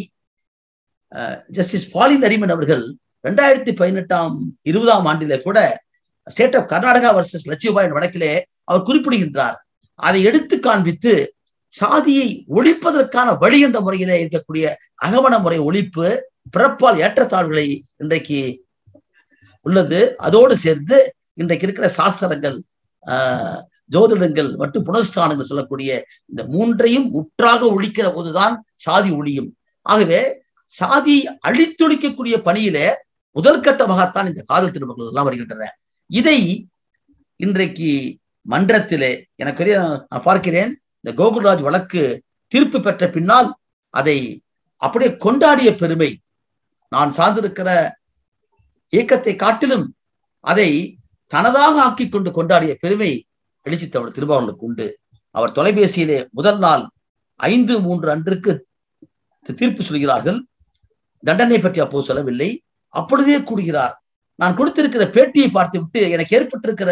ஜஸ்டிஸ் பாலின் நரிமன் அவர்கள் 2018-20 ஆண்டிலே கூட state of Karnataka versus Lakshmibai வழக்கிலே அவர் குறிப்பிடுகின்றார். அதை எடுத்து காண்பித்து சாதியை ஒழிப்பதற்கான வழி என்ற முறையிலே இருக்கக்கூடிய அகவண முறை ஒழிப்பு, பிறப்பால் ஏற்றத்தாழ்வுகளை இன்றைக்கு உள்ளது. அதோடு சேர்ந்து இன்றைக்கு இருக்கிற சாஸ்திரங்கள், ஜோதிடங்கள் மற்றும் புனஸ்தானங்கள் சொல்லக்கூடிய இந்த 3ஐயும் முற்றாக ஒழிக்கிற போதுதான் சாதி ஒழியும். ஆகவே சாதி அழித்தொழிக்கக்கூடிய பணியிலே முதல் கட்டமாகத்தான் இந்த காதல் திருமணங்கள் எல்லாம் வருகின்றன. இதை இன்றைக்கு மன்றத்திலே எனக்கு நான் பார்க்கிறேன், இந்த கோகுல்ராஜ் வழக்கு தீர்ப்பு பெற்ற பின்னால் அதை அப்படியே கொண்டாடிய பெருமை, நான் சார்ந்திருக்கிற இயக்கத்தை காட்டிலும் அதை தனதாக ஆக்கி கொண்டு கொண்டாடிய பெருமை எழுச்சி தமிழர் திருமாவளவனுக்கு உண்டு. அவர் தொலைபேசியிலே முதல் நாள் 5/3 அன்றுக்கு தீர்ப்பு சொல்கிறார்கள். தண்டனை பற்றி அப்போது சொல்லவில்லை, அப்பொழுதே கூடுகிறார். நான் கொடுத்திருக்கிற பேட்டியை பார்த்து விட்டு எனக்கு ஏற்பட்டிருக்கிற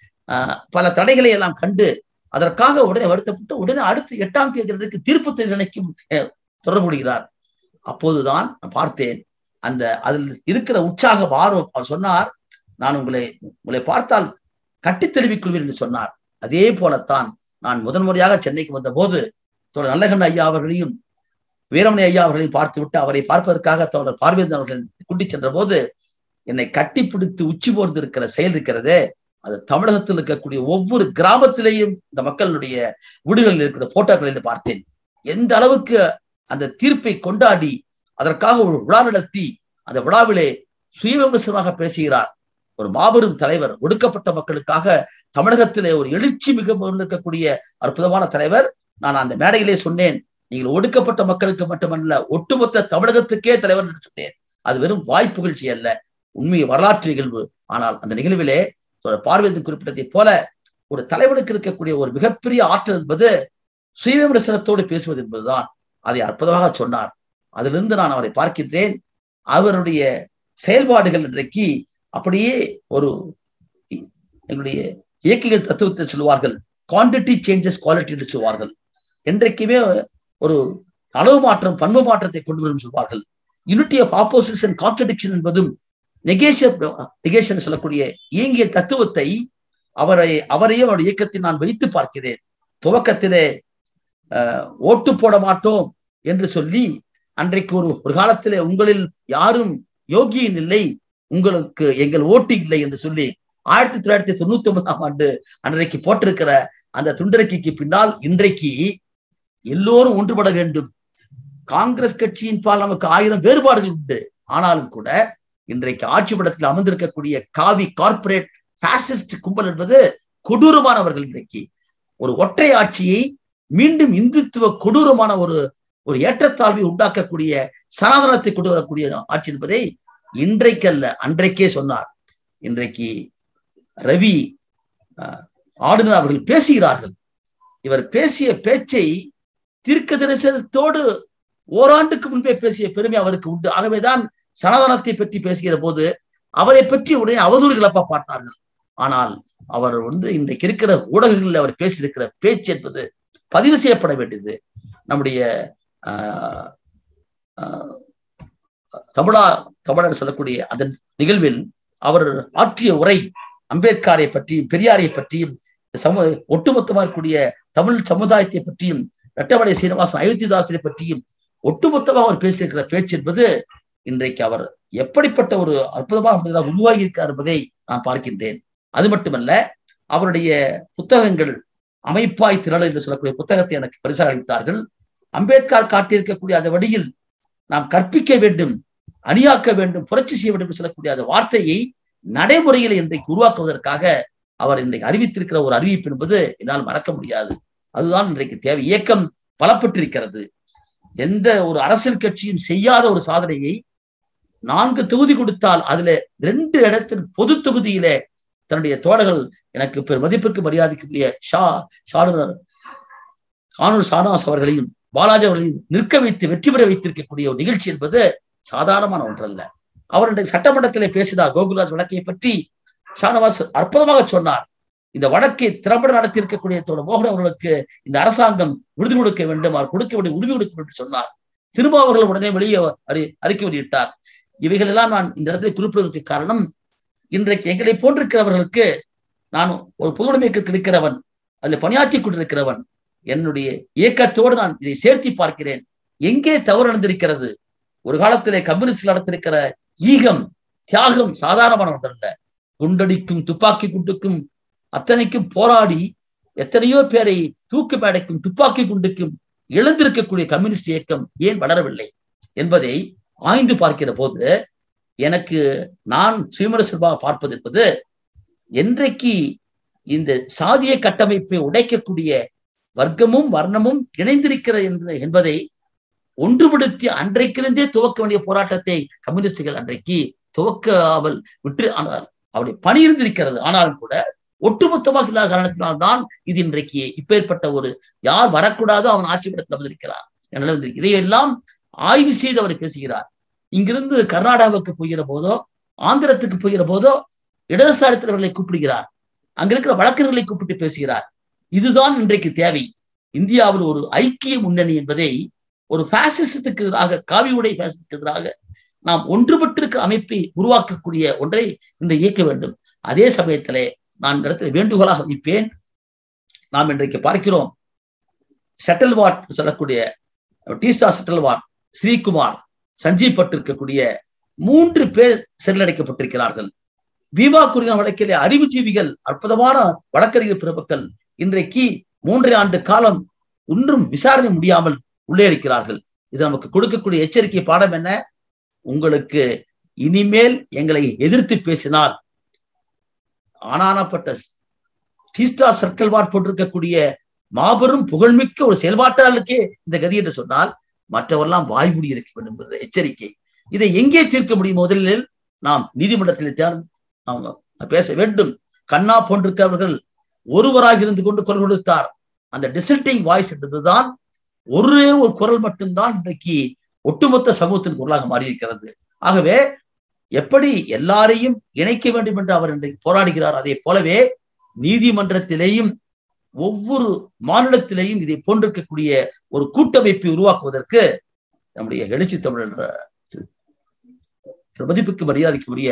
பல தடைகளை எல்லாம் கண்டு அதற்காக உடனே வருத்தப்பட்டு உடனே அடுத்து 8ஆம் தேதி தீர்ப்பு தண்டனைக்கும் தொடர்புகிறார். அப்போதுதான் நான் பார்த்தேன் அந்த அதில் இருக்கிற உற்சாக ஆர்வம். அவர் சொன்னார், நான் உங்களை பார்த்தால் கட்டி தெரிவிக்கொள்வேன் என்று சொன்னார். அதே போலத்தான் நான் முதன்முறையாக சென்னைக்கு வந்த போது தோழர் நல்லகண்ண ஐயா அவர்களையும் வீரமணி ஐயா அவர்களையும் பார்த்து விட்டு அவரை பார்ப்பதற்காக தோழர் பார்வேந்தன் அவர்கள் கூட்டிச் சென்ற போது என்னை கட்டிப்பிடித்து உச்சி போர்ந்து இருக்கிற செயல் இருக்கிறதே, அது தமிழகத்தில் இருக்கக்கூடிய ஒவ்வொரு கிராமத்திலேயும் இந்த மக்களுடைய வீடுகளில் இருக்கிற போட்டோக்களில் பார்த்தேன். எந்த அளவுக்கு அந்த தீர்ப்பை கொண்டாடி அதற்காக ஒரு விழா நடத்தி அந்த விழாவிலே சுய விமர்சனமாக பேசுகிறார். ஒரு மாபெரும் தலைவர், ஒடுக்கப்பட்ட மக்களுக்காக தமிழகத்திலே ஒரு எழுச்சி மிக இருக்கக்கூடிய அற்புதமான தலைவர். நான் அந்த மேடையிலே சொன்னேன், நீங்கள் ஒடுக்கப்பட்ட மக்களுக்கு மட்டுமல்ல ஒட்டுமொத்த தமிழகத்துக்கே தலைவர் என்று சொன்னேன். அது வெறும் வாய்ப்புகழ்ச்சி அல்ல, உண்மை வரலாற்று நிகழ்வு. ஆனால் அந்த நிகழ்விலே பார்வேந்தன் குறிப்பிட்டதை போல ஒரு தலைவனுக்கு இருக்கக்கூடிய ஒரு மிகப்பெரிய ஆற்றல் என்பது சுய விமர்சனத்தோடு பேசுவது என்பதுதான். அதை அற்புதமாக சொன்னார். அதிலிருந்து நான் அவரை பார்க்கின்றேன். அவருடைய செயல்பாடுகள் இன்றைக்கு அப்படியே ஒரு எங்களுடைய இயக்கிகள் தத்துவத்தை சொல்லுவார்கள், குவான்டிட்டி சேஞ்சஸ் குவாலிட்டி என்று சொல்வார்கள். என்றைக்குமே ஒரு அளவு மாற்றம் பண்பு மாற்றத்தை கொண்டு வரும் சொல்வார்கள். யூனிட்டி ஆஃப் ஆப்போசிஷன் கான்ட்ரடிக்ஷன் என்பதும் நெகேஷன் சொல்லக்கூடிய இயங்கிய தத்துவத்தை அவரையும் அவருடைய இயக்கத்தை நான் வைத்து பார்க்கிறேன். துவக்கத்திலே ஓட்டு போட மாட்டோம் என்று சொல்லி அன்றைக்கு ஒரு காலத்திலே உங்களில் யாரும் யோகியின் இல்லை, உங்களுக்கு எங்கள் ஓட்டு இல்லை என்று சொல்லி 1999ஆம் ஆண்டு அன்றைக்கு போட்டிருக்கிற அந்த துண்டறிக்கைக்கு பின்னால் இன்றைக்கு எல்லோரும் ஒன்றுபட வேண்டும். காங்கிரஸ் கட்சியின் பால் நமக்கு 1000 வேறுபாடுகள் உண்டு. ஆனாலும் கூட இன்றைக்கு ஆட்சி படத்தில் அமர்ந்திருக்கக்கூடிய காவி கார்பரேட் பாசிஸ்ட் கும்பல் என்பது கொடூரமானவர்கள். இன்றைக்கு ஒரு ஒற்றை ஆட்சியை மீண்டும் இந்துத்துவ கொடூரமான ஒரு ஒரு ஏற்றத்தாழ்வை உண்டாக்கக்கூடிய சனாதனத்தை கொண்டு வரக்கூடிய ஆட்சி என்பதை இன்றைக்கல்ல அன்றைக்கே சொன்னார். இன்றைக்கு ரவி ஆளுநர் அவர்கள் பேசுகிறார்கள். இவர் பேசிய பேச்சை தீர்க்க தரிசனத்தோடு ஓராண்டுக்கு முன்பே பேசிய பெருமை அவருக்கு உண்டு. ஆகவேதான் சனாதனத்தை பற்றி பேசுகிற போது அவரை பற்றி உடனே அவதூறு கிளப்ப பார்த்தார்கள். ஆனால் அவர் இன்றைக்கு இருக்கிற ஊடகங்களில் அவர் பேசியிருக்கிற பேச்சு என்பது பதிவு செய்யப்பட வேண்டியது. நம்முடைய தமிழர் சொல்லக்கூடிய அந்த நிகழ்வில் அவர் ஆற்றிய உரை அம்பேத்கரை பற்றியும் பெரியாரை பற்றியும் ஒட்டுமொத்தமாக இருக்கக்கூடிய தமிழ் சமுதாயத்தை பற்றியும் ரெட்டமலை சீனிவாசன் அயோத்திதாசரை பற்றியும் ஒட்டுமொத்தமாக அவர் பேசியிருக்கிற பேச்சு என்பது இன்றைக்கு அவர் எப்படிப்பட்ட ஒரு அற்புதமாக உருவாகி இருக்கார் என்பதை நான் பார்க்கின்றேன். அது மட்டுமல்ல, அவருடைய புத்தகங்கள் அமைப்பாய் திரள் என்று சொல்லக்கூடிய புத்தகத்தை எனக்கு பரிசாக அளித்தார்கள். அம்பேத்கர் காட்டியிருக்கக்கூடிய அந்த வழியில் நாம் கற்பிக்க வேண்டும், அணியாக்க வேண்டும், புரட்சி செய்ய வேண்டும் என்று சொல்லக்கூடிய அந்த வார்த்தையை நடைமுறையில் இன்றைக்கு உருவாக்குவதற்காக அவர் இன்றைக்கு அறிவித்திருக்கிற ஒரு அறிவிப்பு என்பது என்னால் மறக்க முடியாது. அதுதான் இன்றைக்கு தேவை. இயக்கம் பலப்பட்டிருக்கிறது. எந்த ஒரு அரசியல் கட்சியும் செய்யாத ஒரு சாதனையை 4 தொகுதி கொடுத்தால் அதுல 2 இடத்தில் பொது தொகுதியில தன்னுடைய தோழர்கள் எனக்கு மதிப்பிற்கு மரியாதைக்குரிய கானூர் ஷானவாஸ் அவர்களையும் பாலாஜி அவர்களையும் நிற்க வைத்து வெற்றி பெற வைத்திருக்கக்கூடிய ஒரு நிகழ்ச்சி என்பது சாதாரணமான ஒன்றல்ல. அவர் இன்றைக்கு சட்டமன்றத்திலே பேசினார். கோகுல்ராஜ் வழக்கை பற்றி ஷானவாஸ் அற்புதமாக சொன்னார். இந்த வழக்கை திறம்பட நடத்தி இருக்கக்கூடிய மோகன் அவர்களுக்கு இந்த அரசாங்கம் விருது கொடுக்க வேண்டும், அவர் கொடுக்க வேண்டிய உரிமை கொடுக்க வேண்டும் சொன்னார். திரும்ப அவர்கள் உடனே வெளியே அறிக்கை வெளியிட்டார். இவைகள் எல்லாம் நான் இந்த இடத்துல குறிப்பிடுவதற்கு காரணம், இன்றைக்கு எங்களை போன்றிருக்கிறவர்களுக்கு நான் ஒரு பொதுவுடைமை இயக்கத்தில் இருக்கிறவன், அதில் பணியாற்றி கொண்டிருக்கிறவன், என்னுடைய இயக்கத்தோடு நான் இதை சேர்த்தி பார்க்கிறேன். எங்கே தவறு நடந்திருக்கிறது? ஒரு காலத்திலே கம்யூனிஸ்ட் நடத்திருக்கிற ஈகம் தியாகம் சாதாரணமான ஒன்றல்ல. குண்டடிக்கும் துப்பாக்கி குண்டுக்கும் அத்தனைக்கும் போராடி எத்தனையோ பேரை தூக்கு மேடைக்கும் துப்பாக்கி குண்டுக்கும் இழந்திருக்கக்கூடிய கம்யூனிஸ்ட் இயக்கம் ஏன் வளரவில்லை என்பதை ஆய்ந்து பார்க்கிற போது எனக்கு நான் சுயமரசமாக பார்ப்பது என்பது, என்றைக்கு இந்த சாதிய கட்டமைப்பை உடைக்கக்கூடிய வர்க்கமும் வர்ணமும் இணைந்திருக்கிறது என்பதை ஒன்றுபடுத்தி அன்றைக்கிருந்தே துவக்க வேண்டிய போராட்டத்தை கம்யூனிஸ்டுகள் அன்றைக்கு துவக்காமல் விட்டு அவருடைய பணி இருந்திருக்கிறது. ஆனாலும் கூட ஒட்டுமொத்தமாக இல்லாத காரணத்தினால்தான் இது இன்றைக்கு இப்பேற்பட்ட ஒரு யார் வரக்கூடாதோ அவன் ஆட்சி படத்தில் வந்திருக்கிறார். இதையெல்லாம் ஆய்வு செய்து அவர் பேசுகிறார். இங்கிருந்து கர்நாடகாவுக்கு போகிற போதோ ஆந்திரத்துக்கு போகிற போதோ இடதுசாரித்தவர்களை கூப்பிடுகிறார், அங்க இருக்கிற வழக்கறிஞர்களை கூப்பிட்டு பேசுகிறார். இதுதான் இன்றைக்கு தேவை. இந்தியாவில் ஒரு ஐக்கிய முன்னணி என்பதை ஒரு பாசிசத்துக்கு எதிராக, காவி உடை பாசிசத்துக்கு எதிராக நாம் ஒன்றுபட்டிருக்கிற அமைப்பை உருவாக்கக்கூடிய ஒன்றை இன்று இயக்க வேண்டும். அதே சமயத்திலே நான் இடத்துல வேண்டுகோளாக வைப்பேன். நாம் இன்றைக்கு பார்க்கிறோம், செட்டில்வாட் சொல்லக்கூடிய டீஸ்டா செட்டில்வாட், ஸ்ரீகுமார், சஞ்சீவ் பட்டு இருக்கக்கூடிய 3 பேர் சிறையில் அடைக்கப்பட்டிருக்கிறார்கள். பீமா குரியா வழக்கிலே அறிவுஜீவிகள், அற்புதமான வழக்கறிஞர் பிறப்புகள் இன்றைக்கு 3 ஆண்டு காலம் ஒன்றும் விசாரணை முடியாமல் உள்ளே இருக்கிறார்கள். இது நமக்கு கொடுக்கக்கூடிய எச்சரிக்கை பாடம் என்ன? உங்களுக்கு இனிமேல் எங்களை எதிர்த்து பேசினால் ஆனானப்பட்ட டீஸ்டா செட்டில்வாட் போட்டிருக்கக்கூடிய மாபெரும் புகழ்மிக்க ஒரு செயல்பாட்டாளருக்கே இந்த கதி என்று சொன்னால் மற்றவரெல்லாம் வாய்மூடி இருக்க வேண்டும் என்ற எச்சரிக்கை. இதை எங்கே தீர்க்க முடியும்? முதலில் நாம் நீதிமன்றத்தில் நாம் பேச வேண்டும். கண்ணா போன்றிருக்கிறவர்கள் ஒருவராக இருந்து கொண்டு குரல் கொடுத்தார். அந்த டிசல்டிங் வாய்ஸ் என்பதுதான் ஒரே ஒரு குரல் மட்டும்தான் இன்றைக்கு ஒட்டுமொத்த சமூகத்தின் குரலாக மாறியிருக்கிறது. ஆகவே எப்படி எல்லாரையும் இணைக்க வேண்டும் என்று அவர் இன்றைக்கு போராடுகிறார், அதே போலவே நீதிமன்றத்திலேயும் ஒவ்வொரு மாநிலத்திலேயும் இதை போன்றிருக்கக்கூடிய ஒரு கூட்டமைப்பை உருவாக்குவதற்கு நம்முடைய எழுச்சி தமிழர் மதிப்புக்கு மரியாதைக்குரிய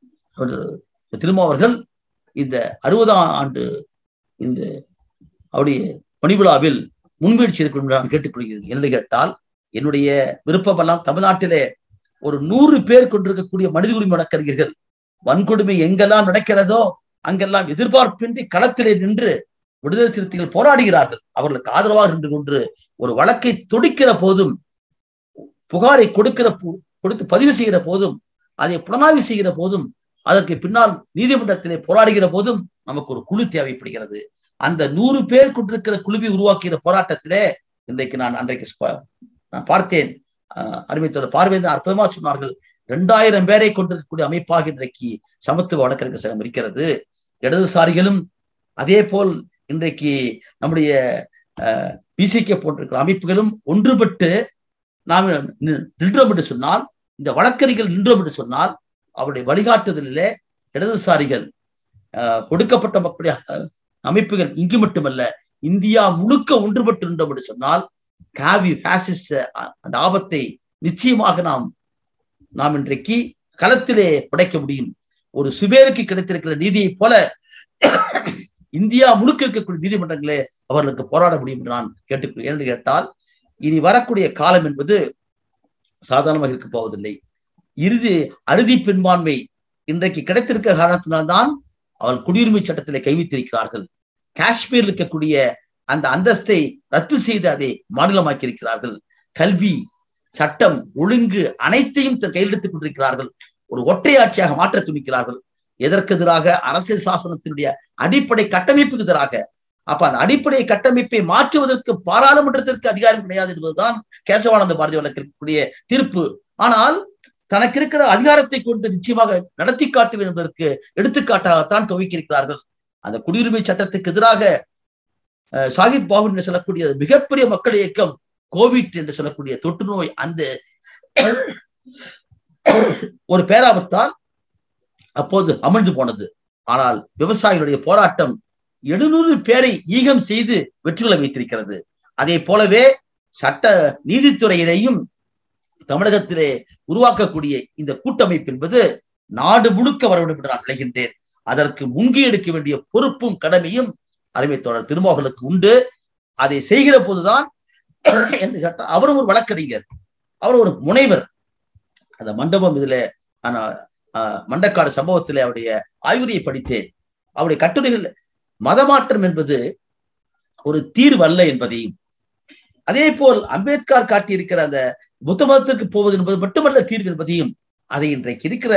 திருமா அவர்கள் இந்த 60ஆம் ஆண்டு இந்த அவருடைய பணிவிழாவில் முன்முயற்சி இருக்கும் என்று நான் கேட்டுக்கொள்கிறேன். என்ன கேட்டால், என்னுடைய விருப்பமெல்லாம் தமிழ்நாட்டிலே ஒரு 100 பேர் கொண்டிருக்கக்கூடிய மனித உரிமை வழக்கறிஞர்கள் வன்கொடுமை எங்கெல்லாம் நடக்கிறதோ அங்கெல்லாம் எதிர்பார்ப்பின்றி களத்திலே நின்று விடுதலை சிறுத்தைகள் போராடுகிறார்கள். அவர்களுக்கு ஆதரவாக நின்று கொண்டு ஒரு வழக்கை தொடுக்கிற போதும், புகாரை கொடுத்து பதிவு செய்கிற போதும், அதை புலனாய்வு செய்கிற போதும், அதற்கு பின்னால் நீதிமன்றத்திலே போராடுகிற போதும் நமக்கு ஒரு குழு தேவைப்படுகிறது. அந்த 100 பேர் கொண்டிருக்கிற குழுவை உருவாக்குகிற போராட்டத்திலே இன்றைக்கு நான் அன்றைக்கு நான் பார்த்தேன். அருமைத்தோட பார்வையில் அற்புதமா சொன்னார்கள். 2000 பேரை கொண்டிருக்கக்கூடிய அமைப்பாக இன்றைக்கு சமத்துவ வழக்கறிஞர் சங்கம் இருக்கிறது. இடதுசாரிகளும் அதே போல் இன்றைக்கு நம்முடைய பிசிகே போன்றிருக்கிற அமைப்புகளும் ஒன்றுபட்டு நாம் நின்றோம் என்று சொன்னால், இந்த வழக்கறிஞர்கள் நின்றோம் என்று சொன்னால், அவருடைய வழிகாட்டுதலிலே இடதுசாரிகள் ஒடுக்கப்பட்ட மக்களுடைய அமைப்புகள் இங்கு மட்டுமல்ல இந்தியா முழுக்க ஒன்றுபட்டு நின்றோம் என்று சொன்னால், காவி பாசிஸ்ட் அந்த ஆபத்தை நிச்சயமாக நாம் இன்றைக்கு களத்திலே படைக்க முடியும். ஒரு சுபேருக்கு கிடைத்திருக்கிற நீதியை போல இந்தியா முழுக்க இருக்கக்கூடிய நீதிமன்றங்களே அவர்களுக்கு போராட முடியும் என்று நான் கேட்டுக்கொள்கிறேன். என்று கேட்டால், இனி வரக்கூடிய காலம் என்பது சாதாரணமாக இருக்க போவதில்லை. அறுதி பெரும்பான்மை இன்றைக்கு கிடைத்திருக்க காரணத்தினால்தான் அவர்கள் குடியுரிமை சட்டத்திலே கைவித்திருக்கிறார்கள். காஷ்மீரில் இருக்கக்கூடிய அந்த அந்தஸ்தை ரத்து செய்து அதை மாநிலமாக்கி இருக்கிறார்கள். கல்வி, சட்டம், ஒழுங்கு அனைத்தையும் கையெழுத்துக் கொண்டிருக்கிறார்கள். ஒரு ஒற்றை ஆட்சியாக மாற்ற துணிக்கிறார்கள். எதற்கு எதிராக? அரசியல் சாசனத்தினுடைய அடிப்படை கட்டமைப்புக்கு எதிராக. அப்ப அந்த அடிப்படை கட்டமைப்பை மாற்றுவதற்கு பாராளுமன்றத்திற்கு அதிகாரம் கிடையாது என்பதுதான் கேசவானந்த பாரதி வழக்கிற்குரிய தீர்ப்பு. ஆனால் தனக்கு இருக்கிற அதிகாரத்தை கொண்டு நிச்சயமாக நடத்தி காட்டுவேன் என்பதற்கு எடுத்துக்காட்டாகத்தான் துவக்கியிருக்கிறார்கள். அந்த குடியுரிமை சட்டத்துக்கு எதிராக சாகித் பாபு என்று சொல்லக்கூடிய மிகப்பெரிய மக்கள் இயக்கம், கோவிட் என்று சொல்லக்கூடிய தொற்று நோய் அந்த ஒரு பேராபத்தால் அப்போது அமிழ்ந்து போனது. ஆனால் விவசாயிகளுடைய போராட்டம் 700 பேரை ஈகம் செய்து வெற்றிகளை வைத்திருக்கிறது. அதே போலவே சட்ட நீதித்துறையினையும் தமிழகத்திலே உருவாக்கக்கூடிய இந்த கூட்டமைப்பு என்பது நாடு முழுக்க வர வேண்டும் என்று நான் விளைகின்றேன். அதற்கு முன்கி எடுக்க வேண்டிய பொறுப்பும் கடமையும் அருமை தோழர் திருமாவளவனுக்கு உண்டு. அதை செய்கிற போதுதான் என்று கேட்டால், அவரும் ஒரு வழக்கறிஞர், அவர் ஒரு முனைவர். அந்த மண்டபம் இதுல மண்டக்காடு சம்பவத்திலே அவருடைய ஆய்வுரையை படித்தேன். அவருடைய கட்டுரைகள் மதமாற்றம் என்பது ஒரு தீர்வு அல்ல என்பதையும், அதே போல் அம்பேத்கர் காட்டியிருக்கிற அந்த புத்த மதத்துக்கு போவது என்பது மட்டுமல்ல தீர்வு என்பதையும், அதை இன்றைக்கு இருக்கிற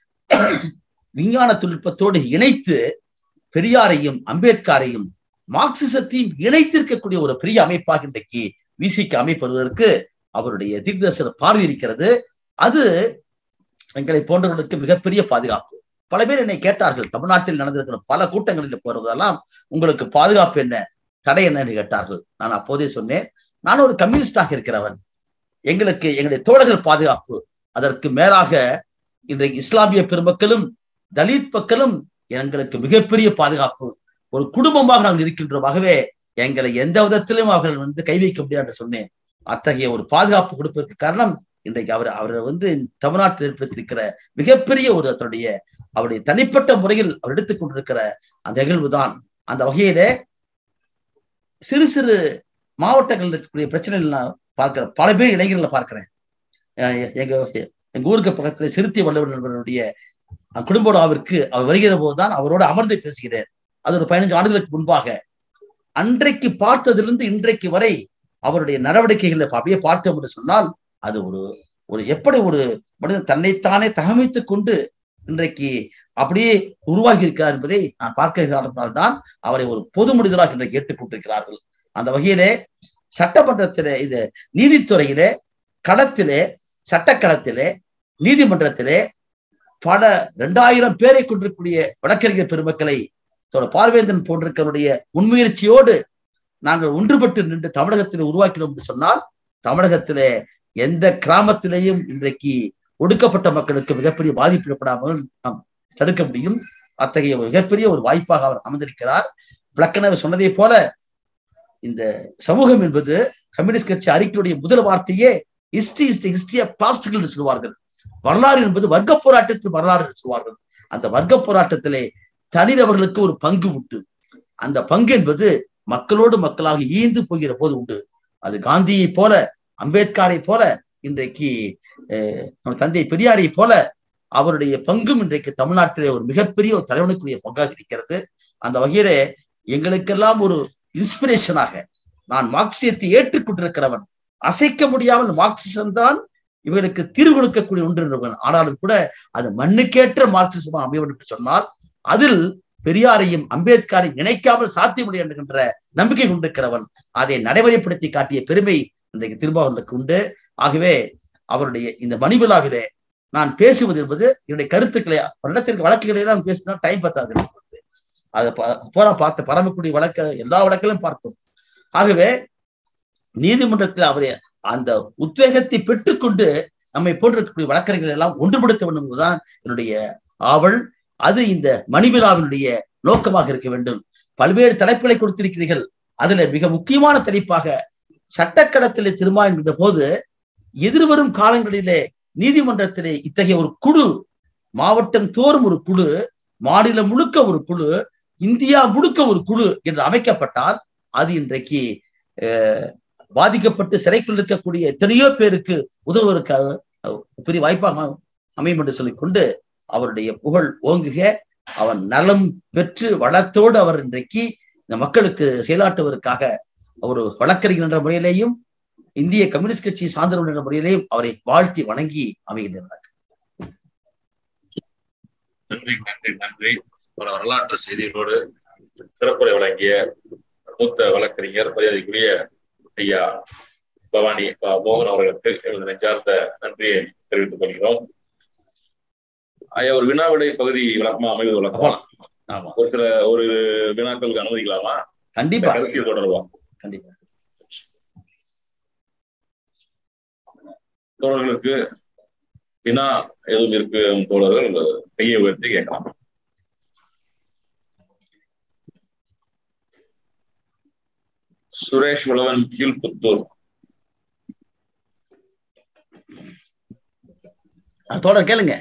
விஞ்ஞான தொழில்நுட்பத்தோடு இணைத்து பெரியாரையும் அம்பேத்கரையும் மார்க்சிசத்தையும் இணைத்திருக்கக்கூடிய ஒரு பெரிய அமைப்பாக இன்றைக்கு விசிக்கு அமைப்பதற்கு அவருடைய தீர்க்கதரிசன பார்வை இருக்கிறது. அது எங்களை போன்றவர்களுக்கு மிகப்பெரிய பாதுகாப்பு. பல பேர் என்னை கேட்டார்கள், தமிழ்நாட்டில் நடந்திருக்கிற பல கூட்டங்களில் போறதெல்லாம் உங்களுக்கு பாதுகாப்பு என்ன, தடை என்னன்னு கேட்டார்கள். நான் அப்போதே சொன்னேன், நான் ஒரு கம்யூனிஸ்டாக இருக்கிறவன், எங்களுக்கு எங்களுடைய தோழர்கள் பாதுகாப்பு, அதற்கு மேலாக இன்றைக்கு இஸ்லாமிய பெருமக்களும் தலித் மக்களும் எங்களுக்கு மிகப்பெரிய பாதுகாப்பு. ஒரு குடும்பமாக நாங்கள் இருக்கின்றோம். ஆகவே எங்களை எந்த விதத்திலும் அவர்கள் கை வைக்க முடியாது என்று சொன்னேன். அத்தகைய ஒரு பாதுகாப்பு கொடுப்பதற்கு காரணம் இன்றைக்கு அவர் தமிழ்நாட்டில் ஏற்படுத்தியிருக்கிற மிகப்பெரிய ஒரு அவருடைய தனிப்பட்ட முறையில் அவர் எடுத்துக் கொண்டிருக்கிற அந்த நிகழ்வு தான். அந்த வகையிலே சிறு சிறு மாவட்டங்கள் இருக்கக்கூடிய பிரச்சனைகள் நான் பார்க்கிறேன். பல பேர் இளைஞர்களை பார்க்கிறேன். எங்க ஊருக்கு பக்கத்துல சிறுத்தை வல்லவன் என்பவருடைய குடும்பவிற்கு அவர் வருகிற போதுதான் அவரோடு அமர்ந்து பேசுகிறேன். அது ஒரு 15 ஆண்டுகளுக்கு முன்பாக. அன்றைக்கு பார்த்ததிலிருந்து இன்றைக்கு வரை அவருடைய நடவடிக்கைகளை அப்படியே பார்த்தோம் என்று சொன்னால், அது ஒரு எப்படி ஒரு மனிதன் தன்னைத்தானே தகமைத்துக் கொண்டு இன்றைக்கு அப்படியே உருவாகி இருக்கிறார் என்பதை நான் பார்க்கிறதுனால்தான் அவரை ஒரு பொது மனிதராக இன்றைக்கு ஏற்றுக்கொண்டிருக்கிறார்கள். அந்த வகையிலே சட்டமன்றத்திலே, இது நீதித்துறையிலே, களத்திலே, சட்டக்களத்திலே, நீதிமன்றத்திலே பல 2000 பேரை கொண்டிருக்கக்கூடிய வழக்கறிஞர் பெருமக்களை பார்வேந்தன் போன்றிருக்கவருடைய முன்முயற்சியோடு நாங்கள் ஒன்றுபட்டு நின்று தமிழகத்திலே உருவாக்கினோம் என்று சொன்னால், தமிழகத்திலே எந்த கிராமத்திலேயும் இன்றைக்கு ஒடுக்கப்பட்ட மக்களுக்கு மிகப்பெரிய பாதிப்பு ஏற்படாமல் நாம் தடுக்க முடியும். அத்தகைய மிகப்பெரிய ஒரு வாய்ப்பாக அவர் அமர்ந்திருக்கிறார். பிளக்கனர் சொன்னதை போல இந்த சமூகம் என்பது கம்யூனிஸ்ட் கட்சி அறிக்கையுடைய முதல் வார்த்தையே history is the history of கிளாஸ்கள் என்று சொல்வார்கள். வரலாறு என்பது வர்க்க போராட்டத்தின் வரலாறு என்று சொல்வார்கள். அந்த வர்க்க போராட்டத்திலே தனிநபர்களுக்கு ஒரு பங்கு உண்டு. அந்த பங்கு என்பது மக்களோடு மக்களாக ஈந்து போகிற போது உண்டு. அது காந்தியை போல, அம்பேத்கரை போல, இன்றைக்கு தந்தை பெரியாரை போல அவருடைய பங்கும் இன்றைக்கு தமிழ்நாட்டிலே ஒரு மிகப்பெரிய ஒரு தலைவனுக்குரிய பங்காக இருக்கிறது. அந்த வகையிலே எங்களுக்கெல்லாம் ஒரு இன்ஸ்பிரேஷனாக, நான் மார்க்சியத்தை ஏற்றுக்கொண்டிருக்கிறவன், அசைக்க முடியாமல் மார்க்சிசம் தான் இவர்களுக்கு தீர்வு கொடுக்கக்கூடிய ஒன்று. ஆனாலும் கூட அது மண்ணுக்கேற்ற மார்க்சிசமா அமைய வேண்டும் என்று சொன்னால், அதில் பெரியாரையும் அம்பேத்கரையும் இணைக்காமல் சாத்திய முடியும் என்கின்ற நம்பிக்கை கொண்டிருக்கிறவன். அதை நடைமுறைப்படுத்தி காட்டிய பெருமை இன்றைக்கு திருமாவளவனுக்கு உண்டு. ஆகவே அவருடைய இந்த மணி விழாவிலே நான் பேசுவது என்பது என்னுடைய கருத்துக்களை இடத்திற்கு வழக்குகளை எல்லாம் பேசினா டைம் பத்தாது. அதை போற பார்த்து பரமக்குடி வழக்க எல்லா வழக்கிலும் பார்த்தோம். ஆகவே நீதிமன்றத்தில் அவரை அந்த உத்வேகத்தை பெற்றுக்கொண்டு நம்மை போன்றிருக்கக்கூடிய வழக்கறிஞர்கள் எல்லாம் ஒன்றுபடுத்த வேண்டும் என்பதுதான் என்னுடைய ஆவல். அது இந்த மணி விழாவினுடைய நோக்கமாக இருக்க வேண்டும். பல்வேறு தலைப்புகளை கொடுத்திருக்கிறீர்கள். அதுல மிக முக்கியமான தலைப்பாக சட்டக்கடத்திலே திருமா என்கின்ற போது எதிர்வரும் காலங்களிலே நீதிமன்றத்திலே இத்தகைய ஒரு குழு, மாவட்டம் தோறும் ஒரு குழு, மாநிலம் முழுக்க ஒரு குழு, இந்தியா முழுக்க ஒரு குழு என்று அமைக்கப்பட்டால் அது இன்றைக்கு பாதிக்கப்பட்டு சிறைக்குள் இருக்கக்கூடிய எத்தனையோ பேருக்கு உதவுவதற்காக பெரிய வாய்ப்பாக அமையும் என்று சொல்லிக்கொண்டு அவருடைய புகழ் ஓங்குக. அவன் நலம் பெற்று வளத்தோடு அவர் இன்றைக்கு இந்த மக்களுக்கு செயலாற்றுவதற்காக ஒரு வழக்கறிஞர் என்ற முறையிலேயும் இந்திய கம்யூனிஸ்ட் கட்சி சார்ந்தவர் என்ற முறையிலேயும் அவரை வாழ்த்தி வணங்கி அமைகின்றனர். நன்றி நன்றி நன்றி. பல வரலாற்று செய்திகளோடு சிறப்புரை வழங்கிய மூத்த வழக்கறிஞர் மரியாதைக்குரிய ஐயா பவானி மோகன் அவர்களுக்கு எனது நெஞ்சார்ந்த நன்றியை தெரிவித்துக் கொள்கிறோம். ஐயா, ஒரு வினாவிடை பகுதி விளக்கமா அமைவது விளக்கம் ஒரு வினாக்களுக்கு அனுமதிக்கலாமா? கண்டிப்பா. கருத்தில் தொடர்போம். கண்டிப்பா. தோழர்களுக்கு வினா எதுவும் இருக்கு தோழர்கள் கையை உயர்த்தி கேட்கலாம். சுரேஷ் வளவன், கீழ்புத்தூர். தோழர் கேளுங்க.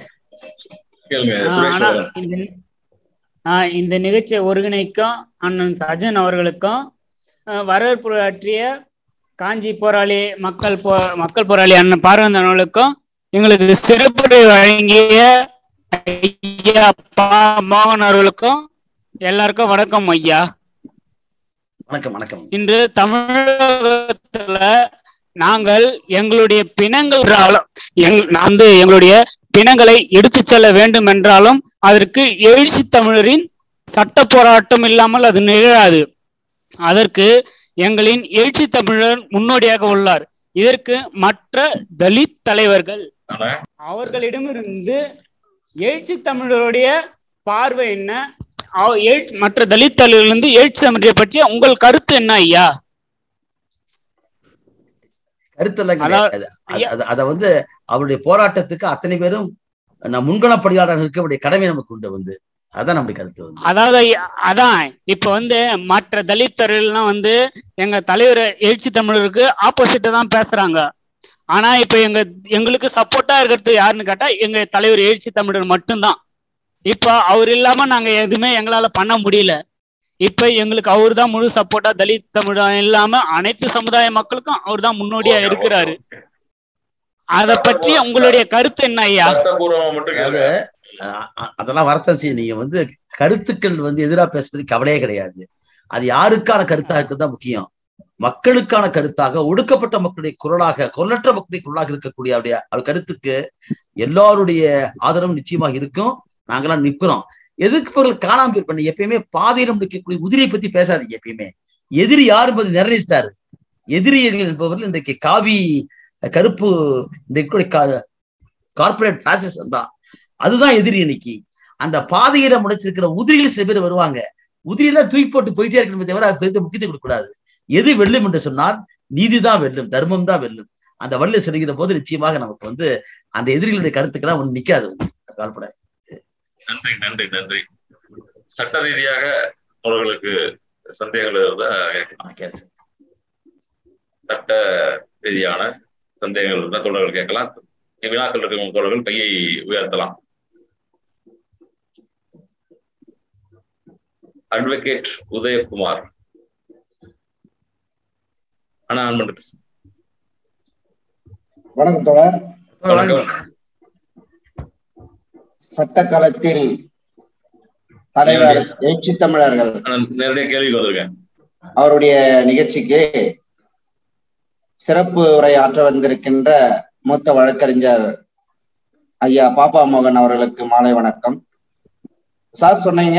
இந்த நிகழ்ச்சியை ஒருங்கிணைக்கும் அண்ணன் சஜன் அவர்களுக்கும் வரவேற்பு ஆற்றிய காஞ்சி போராளி மக்கள் போராளி அண்ணன் பார்வந்தன் அவர்களுக்கும் எங்களுக்கு சிறப்புரை வழங்கிய ஐயா மோகன் அவர்களுக்கும் எல்லாருக்கும் வணக்கம் ஐயா. வணக்கம். வணக்கம். இன்று தமிழகத்துல நாங்கள் எங்களுடைய எங்களுடைய பிணங்களை எடுத்து செல்ல வேண்டும் என்றாலும் அதற்கு எழுச்சி தமிழரின் சட்ட போராட்டம் இல்லாமல் அது நிகழாது. அதற்கு எங்களின் எழுச்சி தமிழர் முன்னோடியாக உள்ளார். இதற்கு மற்ற தலித் தலைவர்கள் அவர்களிடமிருந்து எழுச்சி தமிழருடைய பார்வை என்ன, மற்ற தலித் தலைவர்களிருந்து எழுச்சி தமிழரை பற்றிய உங்கள் கருத்து என்ன ஐயா? கருத்தெல்லாம் அத அவருடைய போராட்டத்துக்கு அத்தனை பேரும் முன்களப்படியாளர்களுக்கு அவருடைய கடமை நமக்கு உண்டு. அதான் நம்முடைய கருத்து. அதான் இப்ப மற்ற தலித் தலைவர்கள்லாம் எங்க தலைவர் எழுச்சி தமிழருக்கு ஆப்போசிட்டா தான் பேசுறாங்க. ஆனா இப்ப எங்களுக்கு சப்போர்ட்டா இருக்கிறது யாருன்னு கேட்டா எங்க தலைவர் எழுச்சி தமிழர் மட்டும்தான். இப்ப அவர் இல்லாம நாங்க எதுவுமே எங்களால பண்ண முடியல. இப்ப எங்களுக்கு அவர் தான் முழு சப்போர்ட்டா, தலித் சமுதாயம் இல்லாம அனைத்து சமுதாய மக்களுக்கும் அவர் தான் முன்னோடியா இருக்கிறாரு. அத பற்றி உங்களுடைய கருத்து என்ன ஐயா? அதெல்லாம் வருத்தம் செய்ய. நீங்க கருத்துக்கள் எதிராக பேசுறது கவலையே கிடையாது. அது யாருக்கான கருத்தாக இருக்குதான் முக்கியம். மக்களுக்கான கருத்தாக, ஒடுக்கப்பட்ட மக்களுடைய குரலாக, குரலற்ற மக்களுடைய குரலாக இருக்கக்கூடிய அவர் கருத்துக்கு எல்லாருடைய ஆதரவும் நிச்சயமாக இருக்கும். நாங்களாம் நிற்கிறோம். எதிர்ப்புகள் காணாம பண்ணி எப்பயுமே பாதையிடம் நிற்கக்கூடிய உதிரியை பத்தி பேசாதீங்க. எப்பயுமே எதிரி யாரு என்பது நிர்ணயித்தாரு. எதிரிகள் என்பவர்கள் இன்றைக்கு காவி கருப்பு கார்பரேட் பாசிசம் தான். அதுதான் எதிரி. இன்னைக்கு அந்த பாதையில முடைச்சிருக்கிற உதிரிகள் சில பேர் வருவாங்க. உதிரியெல்லாம் தூக்கி போட்டு போயிட்டே இருக்கணுமே தவிர பெரிய முக்கியத்துவம் கொடுக்க கூடாது. எது வெல்லும் என்று சொன்னால் நீதிதான் வெல்லும், தர்மம் தான் வெல்லும். அந்த வல்ல செல்கிற போது நிச்சயமாக நமக்கு அந்த எதிரிகளுடைய கருத்துக்கெல்லாம் ஒண்ணு நிக்காது. கால்பட. நன்றி நன்றி நன்றி. சட்ட ரீதியாக தோழர்களுக்கு சந்தேகங்கள் சட்ட ரீதியான சந்தேகங்கள் இருந்தால் தோழர்கள் கேட்கலாம். வினாக்கள் இருக்கும் தோழர்கள் கையை உயர்த்தலாம். அட்வொகேட் உதயகுமார். வணக்கம் தோழர். சட்டக்காலத்தில் தலைவர் எழுச்சி தமிழர்கள் நேரடியாக கேள்வி வந்திருக்கேன். அவருடைய நிகழ்ச்சிக்கு சிறப்பு உரை ஆற்ற வந்திருக்கின்ற மூத்த வழக்கறிஞர் ஐயா பாப்பா மோகன் அவர்களுக்கு மாலை வணக்கம். சார் சொன்னீங்க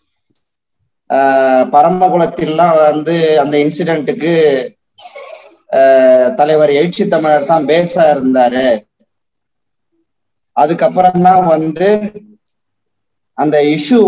பரமகுளத்திலாம் அந்த இன்சிடென்ட்டுக்கு தலைவர் எழுச்சி தமிழர் தான் பேஸா இருந்தாரு. அதுக்கப்புறம் தான் அந்த இஷ்யூ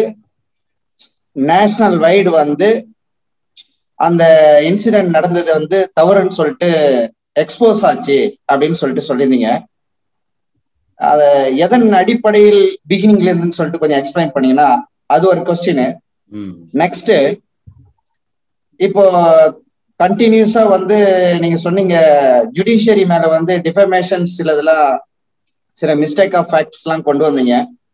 நேஷனல் வைடு அந்த இன்சிடென்ட் நடந்தது தவறுன்னு சொல்லிட்டு எக்ஸ்போஸ் ஆச்சு அப்படின்னு சொல்லியிருந்தீங்க. அத எதன் அடிப்படையில் பிகினிங்ல இருந்துன்னு சொல்லிட்டு கொஞ்சம் எக்ஸ்பிளைன் பண்ணீங்கன்னா அது ஒரு கொஸ்டின். நெக்ஸ்ட், இப்போ கண்டினியூஸா நீங்க சொன்னீங்க ஜுடிஷியரி மேல டிஃபமேஷன் சில மிஸ்டேக் ஆஃப் ஃபேக்ட்ஸ் எல்லாம் கொண்டு வந்தீங்க.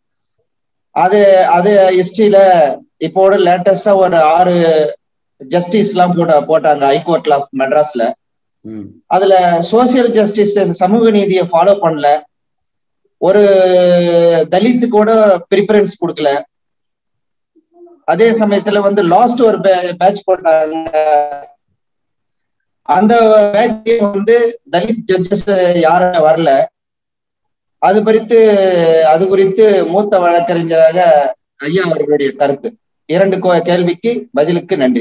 அது ஹிஸ்டரியில இப்போ லேட்டஸ்டா ஒரு 6 ஜஸ்டிஸ் எல்லாம் போட்டாங்க ஹைகோர்ட்ல ஆஃப் மெட்ராஸ்ல. அதுல சோசியல் ஜஸ்டிஸ் சமூக நீதியை ஃபாலோ பண்ணல, ஒரு தலித்து கூட ப்ரிஃபரன்ஸ் கொடுக்கல. அதே சமயத்துல லாஸ்ட் ஒரு பேட்ச் போட்டாங்க, அந்த பேட்ச் தலித் ஜட்ஜஸ் யாரும் வரல. அது குறித்து மூத்த வழக்கறிஞராக ஐயா அவர்களுடைய கருத்து. 2 கேள்விக்கு பதிலுக்கு நன்றி.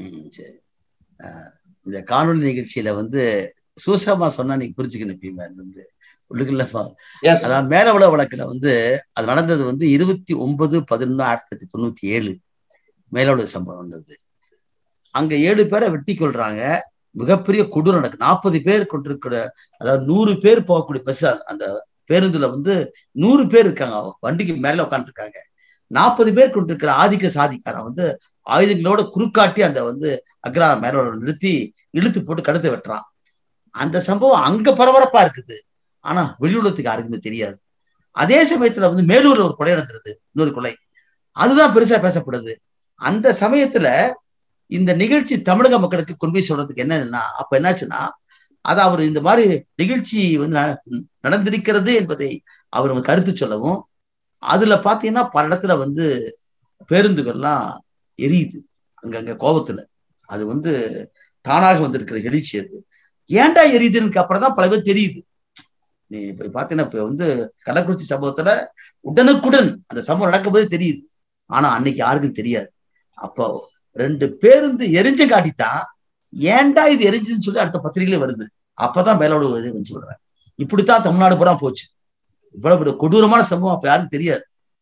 இந்த காணொலி நிகழ்ச்சியில சூசமா சொன்னா நீங்க புரிஞ்சுக்கணும். உள்ளுக்குள்ள அதாவது மேலவள வழக்குல அது நடந்தது 29/11/1997 மேலவள சம்பவம் வந்தது. அங்க 7 பேரை வெட்டி கொள்றாங்க. மிகப்பெரிய கொடூரம் நடக்கு. 40 பேர் கொண்டிருக்கிற, அதாவது 100 பேர் போகக்கூடிய பஸ், அந்த பேருந்துல 100 பேர் இருக்காங்க, வண்டிக்கு மேல உட்காந்துட்டு இருக்காங்க. 40 பேர் கொண்டிருக்கிற ஆதிக்க சாதிக்காரன் ஆயுதங்களோட குறுக்காட்டி அந்த அக்ரா மேல நிறுத்தி இழுத்து போட்டு கடுத்து வெட்டுறான். அந்த சம்பவம் அங்க பரபரப்பா இருக்குது, ஆனா வெளியுலகத்துக்கு யாருக்குமே தெரியாது. அதே சமயத்துல மேலூர்ல ஒரு கொலை நடந்துருது, இன்னொரு கொலை, அதுதான் பெருசா பேசப்படுது. அந்த சமயத்துல இந்த நிகழ்ச்சி தமிழக மக்களுக்கு கொண்டு போய் சொல்றதுக்கு என்னன்னா, அப்ப என்னாச்சுன்னா, அது அவர் இந்த மாதிரி நிகழ்ச்சி நடந்திருக்கிறது என்பதை அவர் கருத்து சொல்லவும், அதுல பாத்தீங்கன்னா பல இடத்துல பேருந்துகள்லாம் எரியுது அங்கங்க கோபத்துல. அது தானாக வந்திருக்கிற எழுச்சி. அது ஏன்டா எரியுதுன்னு அப்புறம் தான் பல பேர் தெரியுது. நீ இப்ப பாத்தீங்கன்னா இப்ப கள்ளக்குறிச்சி சம்பவத்துல உடனுக்குடன் அந்த சம்பவம் நடக்கும்போது தெரியுது, ஆனா அன்னைக்கு யாருக்கும் தெரியாது. அப்போ 2 பேருந்து எரிஞ்ச காட்டித்தான் ஏன்டா இது எரிஞ்சுன்னு சொல்லி அடுத்த பத்திரிகையில வருது. அப்பதான் மேலோடு சொல்றேன். இப்படித்தான் தமிழ்நாடு பூரா போச்சு. இவ்வளவு கொடூரமான சம்பவம் அப்ப யாருக்கும் தெரியாது.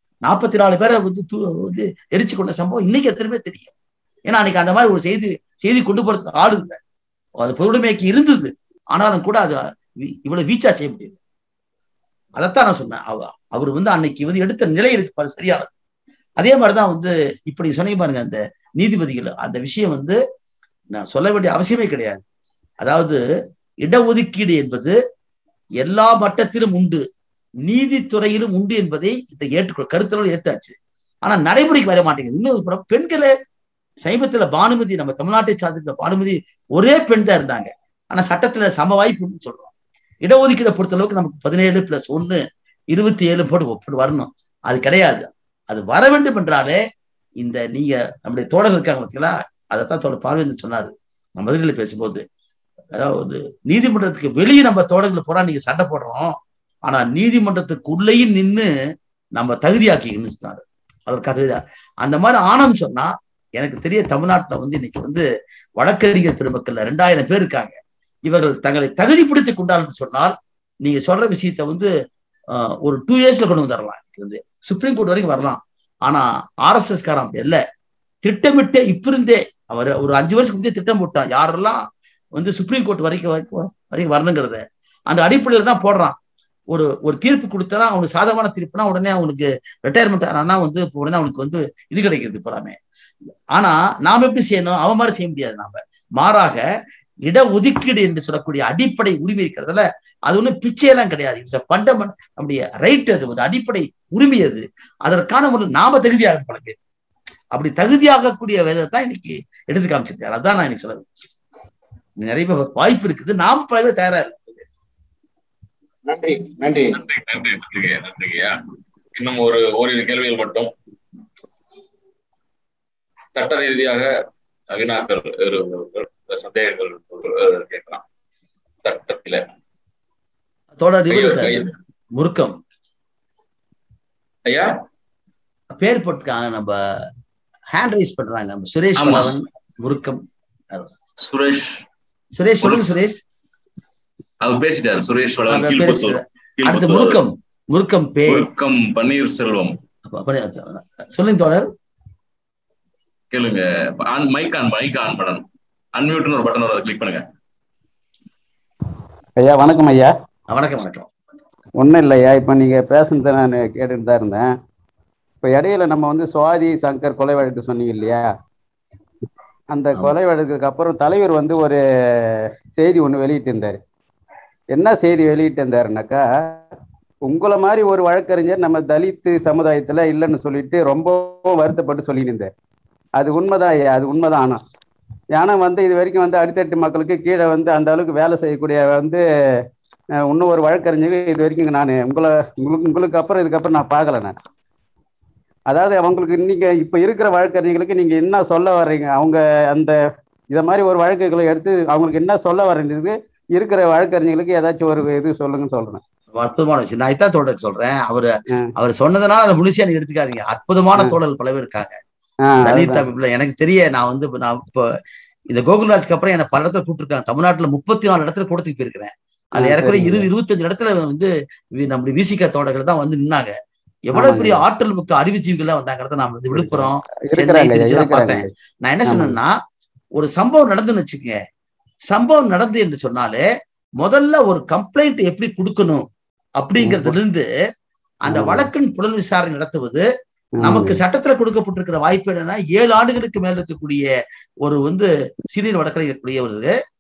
44 பேரை எரிச்சு கொண்ட சம்பவம் இன்னைக்கு எத்தனை பேர் தெரியும்? ஏன்னா அன்னைக்கு அந்த மாதிரி ஒரு செய்தி கொண்டு போறதுக்கு ஆள் இல்லை. அது பொதுமைக்கு இருந்தது, ஆனாலும் கூட அது இவ்வளவு வீச்சா செய்ய முடியல. அதைத்தான் நான் சொன்னேன். அவர் அன்னைக்கு எடுத்த நிலை இருக்கு சரியானது. அதே மாதிரிதான் இப்படி சொன்னீங்க பாருங்க, அந்த நீதிபதிகள் அந்த விஷயம் நான் சொல்ல வேண்டிய அவசியமே கிடையாது. அதாவது இடஒதுக்கீடு என்பது எல்லா மட்டத்திலும் உண்டு, நீதித்துறையிலும் உண்டு என்பதை கருத்தோடு ஏற்றாச்சு. ஆனா நடைமுறைக்கு வர மாட்டேங்குது. இன்னும் பெண்களே சமீபத்துல பானுமதி, நம்ம தமிழ்நாட்டை சார்ந்த பானுமதி ஒரே பெண் தான் இருந்தாங்க, ஆனா சட்டத்துல சம வாய்ப்புன்னு சொல்றோம். இடஒதுக்கீடை பொறுத்த அளவுக்கு நமக்கு 17+1 27 போட்டு வரணும். அது கிடையாது. அது வர வேண்டும் என்றாலே இந்த நீங்க நம்முடைய தோழர்கள் இருக்காங்க பார்த்தீங்களா, அதைத்தான் பார்வையிட்டு சொன்னாரு நம்ம மதுரையில் பேசும்போது. அதாவது நீதிமன்றத்துக்கு வெளியே நம்ம தோழர்களை பூரா நீங்க சண்டை போடுறோம், ஆனா நீதிமன்றத்துக்கு உள்ளேயும் நின்று நம்ம தகுதியாக்கின்னு சொன்னாரு. அதற்கு தகுதியா அந்த மாதிரி ஆனம் சொன்னா, எனக்கு தெரிய தமிழ்நாட்டுல இன்னைக்கு வழக்கறிஞர் பெருமக்கள் 2000 பேர் இருக்காங்க. இவர்கள் தங்களை தகுதிப்படுத்திக் கொண்டார்கள் சொன்னால் நீங்க சொல்ற விஷயத்த ஒரு 2 இயர்ஸ்ல கொண்டு வந்துடலாம். சுப்ரீம் கோர்ட் வரைக்கும் வரலாம். ஆனா RSS காரன் அப்படி இல்ல, திட்டமிட்டே இப்ப இருந்தே அவர் ஒரு 5 வருஷத்துக்கு முந்தைய திட்டம் போட்டான். யாரெல்லாம் சுப்ரீம் கோர்ட் வரைக்கும் வரணுங்கிறத அந்த அடிப்படையில தான் போடுறான். ஒரு தீர்ப்பு கொடுத்தா அவனுக்கு சாதகமான தீர்ப்புனா உடனே அவனுக்கு ரிட்டையர்மெண்ட் ஆனா உடனே அவனுக்கு இது கிடைக்கிறது போறாமே. ஆனா நாம எப்படி செய்யணும்? அவன் மாதிரி செய்ய முடியாது. நாம மாறாக இடஒதுக்கீடு என்று சொல்லக்கூடிய அடிப்படை உரிமை இருக்கிறதுல அது ஒன்றும் பிச்சையெல்லாம் கிடையாது. இட்ஸ் ஃபண்டமெண்டல், நம்முடைய ரைட். அது அடிப்படை உரிமை. அது அதற்கான ஒரு நாம தகுதியாக பழகு. அப்படி தகுதியாகக்கூடிய வேதத்தான் இன்னைக்கு எடுத்து காமிச்சிருக்காரு. அதான் நான் இன்னைக்கு சொல்ல நிறைய வாய்ப்பு இருக்குது, நாம பல பேர் தயாரா இருக்கு. நன்றி நன்றி நன்றி நன்றி நன்றிங்கய்யா. இன்னும் ஓரிரு கேள்விகள் மட்டும். சட்ட ரீதியாக வினாக்கள், சந்தேகங்கள் கேட்கலாம். சட்டத்தில முருக்கம் ஐயா பேர் போட்டுருக்காங்க, நம்ம ஹேண்ட் ரைஸ் பண்றாங்க. சுரேஷ் வளவன் முருக்கம். சுரேஷ் சொல்லுங்க சுரேஷ். அவர் பேசிட்டாரு. சுரேஷ் வளவன் அடுத்து முருக்கம் பன்னீர்செல்வம். சொல்லுங்க தோழர். கேளுங்க. மைக் ஆன் பண்ணணும். அன்மியூட்னு ஒரு பட்டன் கிளிக் பண்ணுங்க. ஐயா வணக்கம் ஐயா. வணக்கம் வணக்கம். ஒன்றும் இல்லையா, இப்போ நீங்கள் பேசுனதை நான் கேட்டுட்டு தான் இருந்தேன். இப்போ இடையில நம்ம வந்து சுவாதி சங்கர் கொலை வழக்கு சொன்னீங்க இல்லையா, அந்த கொலை வழக்குக்கு அப்புறம் தலைவர் வந்து ஒரு செய்தி ஒன்று வெளியிட்டு இருந்தார். என்ன செய்தி வெளியிட்டு இருந்தாருனாக்கா, உங்களை மாதிரி ஒரு வழக்கறிஞர் நம்ம தலித்து சமுதாயத்தில் இல்லைன்னு சொல்லிட்டு ரொம்ப வருத்தப்பட்டு சொல்லிட்டு இருந்தார். அது உண்மைதான் ஐயா, அது உண்மைதான். ஆனால் ஏன்னா வந்து இது வரைக்கும் வந்து அடித்தட்டு மக்களுக்கு கீழே வந்து அந்த அளவுக்கு வேலை செய்யக்கூடிய வந்து இன்னும் ஒரு வழக்கறிஞர் இது வரைக்கும் நான் உங்களுக்கு அப்புறம் இதுக்கப்புறம் நான் பார்க்கல. நான் அதாவது அவங்களுக்கு நீங்க இப்ப இருக்கிற வழக்கறிஞர்களுக்கு நீங்க என்ன சொல்ல வர்றீங்க, அவங்க அந்த இதை மாதிரி ஒரு வழக்குகளை எடுத்து அவங்களுக்கு என்ன சொல்ல வர்றதுக்கு இருக்கிற வழக்கறிஞர்களுக்கு ஏதாச்சும் ஒரு இது சொல்லுங்கன்னு சொல்றேன். அற்புதமான விஷயம். நான் இதான் தோழர் சொல்றேன். அவர் சொன்னதுனால அதை முழுசியா நீங்க எடுத்துக்காதீங்க. அற்புதமான தோழல் பல பேர் இருக்காங்க தலித் அமைப்புல. எனக்கு தெரிய நான் இப்போ இந்த கோகுல்ராஜ்க்கு அப்புறம் என்ன பல இடத்துல கூப்பிட்டுருக்காங்க. தமிழ்நாட்டுல 34 இடத்துல கூட்டத்துக்கு போயிருக்கிறேன். அதுல ஏற்கனவே 20-25 இடத்துல வந்து நம்முடைய விசிக தோழர்கள் தான் வந்து நின்னாங்க. எவ்வளவு பெரிய ஆற்றல் மிக்க அறிவுஜீவிகள் வந்தாங்க. நான் வந்து விழுப்புரம், சென்னை, திருச்சி தான் பார்த்தேன். நான் என்ன சொன்னேன்னா, ஒரு சம்பவம் நடந்துன்னு வச்சுக்கோங்க. சம்பவம் நடந்து என்று சொன்னாலே முதல்ல ஒரு கம்ப்ளைண்ட் எப்படி கொடுக்கணும் அப்படிங்கிறதுல இருந்து அந்த வழக்கின் புலன் விசாரணை நடத்துவது. நமக்கு சட்டத்துல கொடுக்கப்பட்டிருக்கிற வாய்ப்பு என்னன்னா, 7 ஆண்டுகளுக்கு மேல இருக்கக்கூடிய ஒரு வந்து சீனியர் வழக்கறிஞர் ஒரு